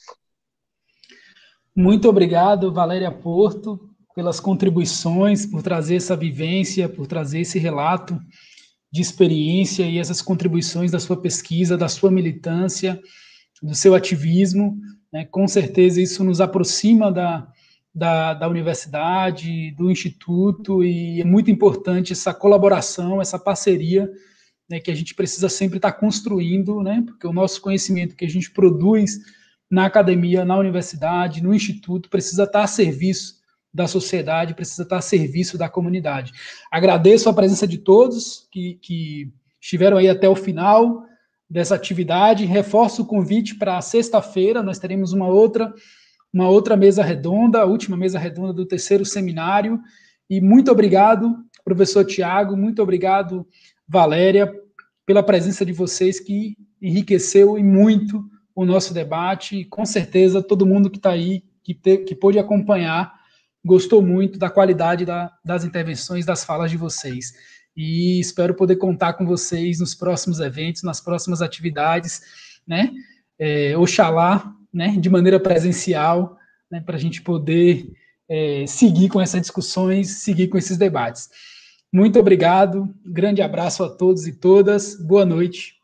Muito obrigado, Valéria Porto, pelas contribuições, por trazer essa vivência, por trazer esse relato de experiência e essas contribuições da sua pesquisa, da sua militância, do seu ativismo, né? Com certeza isso nos aproxima da, da, da universidade, do instituto, e é muito importante essa colaboração, essa parceria, né, que a gente precisa sempre estar construindo, né? Porque o nosso conhecimento que a gente produz na academia, na universidade, no instituto, precisa estar a serviço da sociedade, precisa estar a serviço da comunidade. Agradeço a presença de todos que, que estiveram aí até o final dessa atividade. Reforço o convite para sexta-feira, nós teremos uma outra, uma outra mesa redonda, a última mesa redonda do terceiro seminário. E muito obrigado, professor Tiago, muito obrigado, Valéria, pela presença de vocês, que enriqueceu e muito o nosso debate, e com certeza todo mundo que está aí, que, te, que pôde acompanhar, gostou muito da qualidade da, das intervenções, das falas de vocês. E espero poder contar com vocês nos próximos eventos, nas próximas atividades, né? É, oxalá, né, de maneira presencial, né, para a gente poder é, seguir com essas discussões, seguir com esses debates. Muito obrigado, grande abraço a todos e todas, boa noite.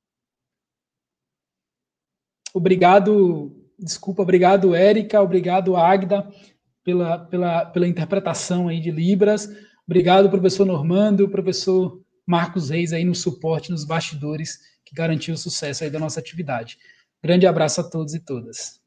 Obrigado, desculpa, obrigado, Érica, obrigado, Águida, pela, pela, pela interpretação aí de Libras. Obrigado, professor Normando, professor Marcos Reis aí no suporte, nos bastidores, que garantiu o sucesso aí da nossa atividade. Grande abraço a todos e todas.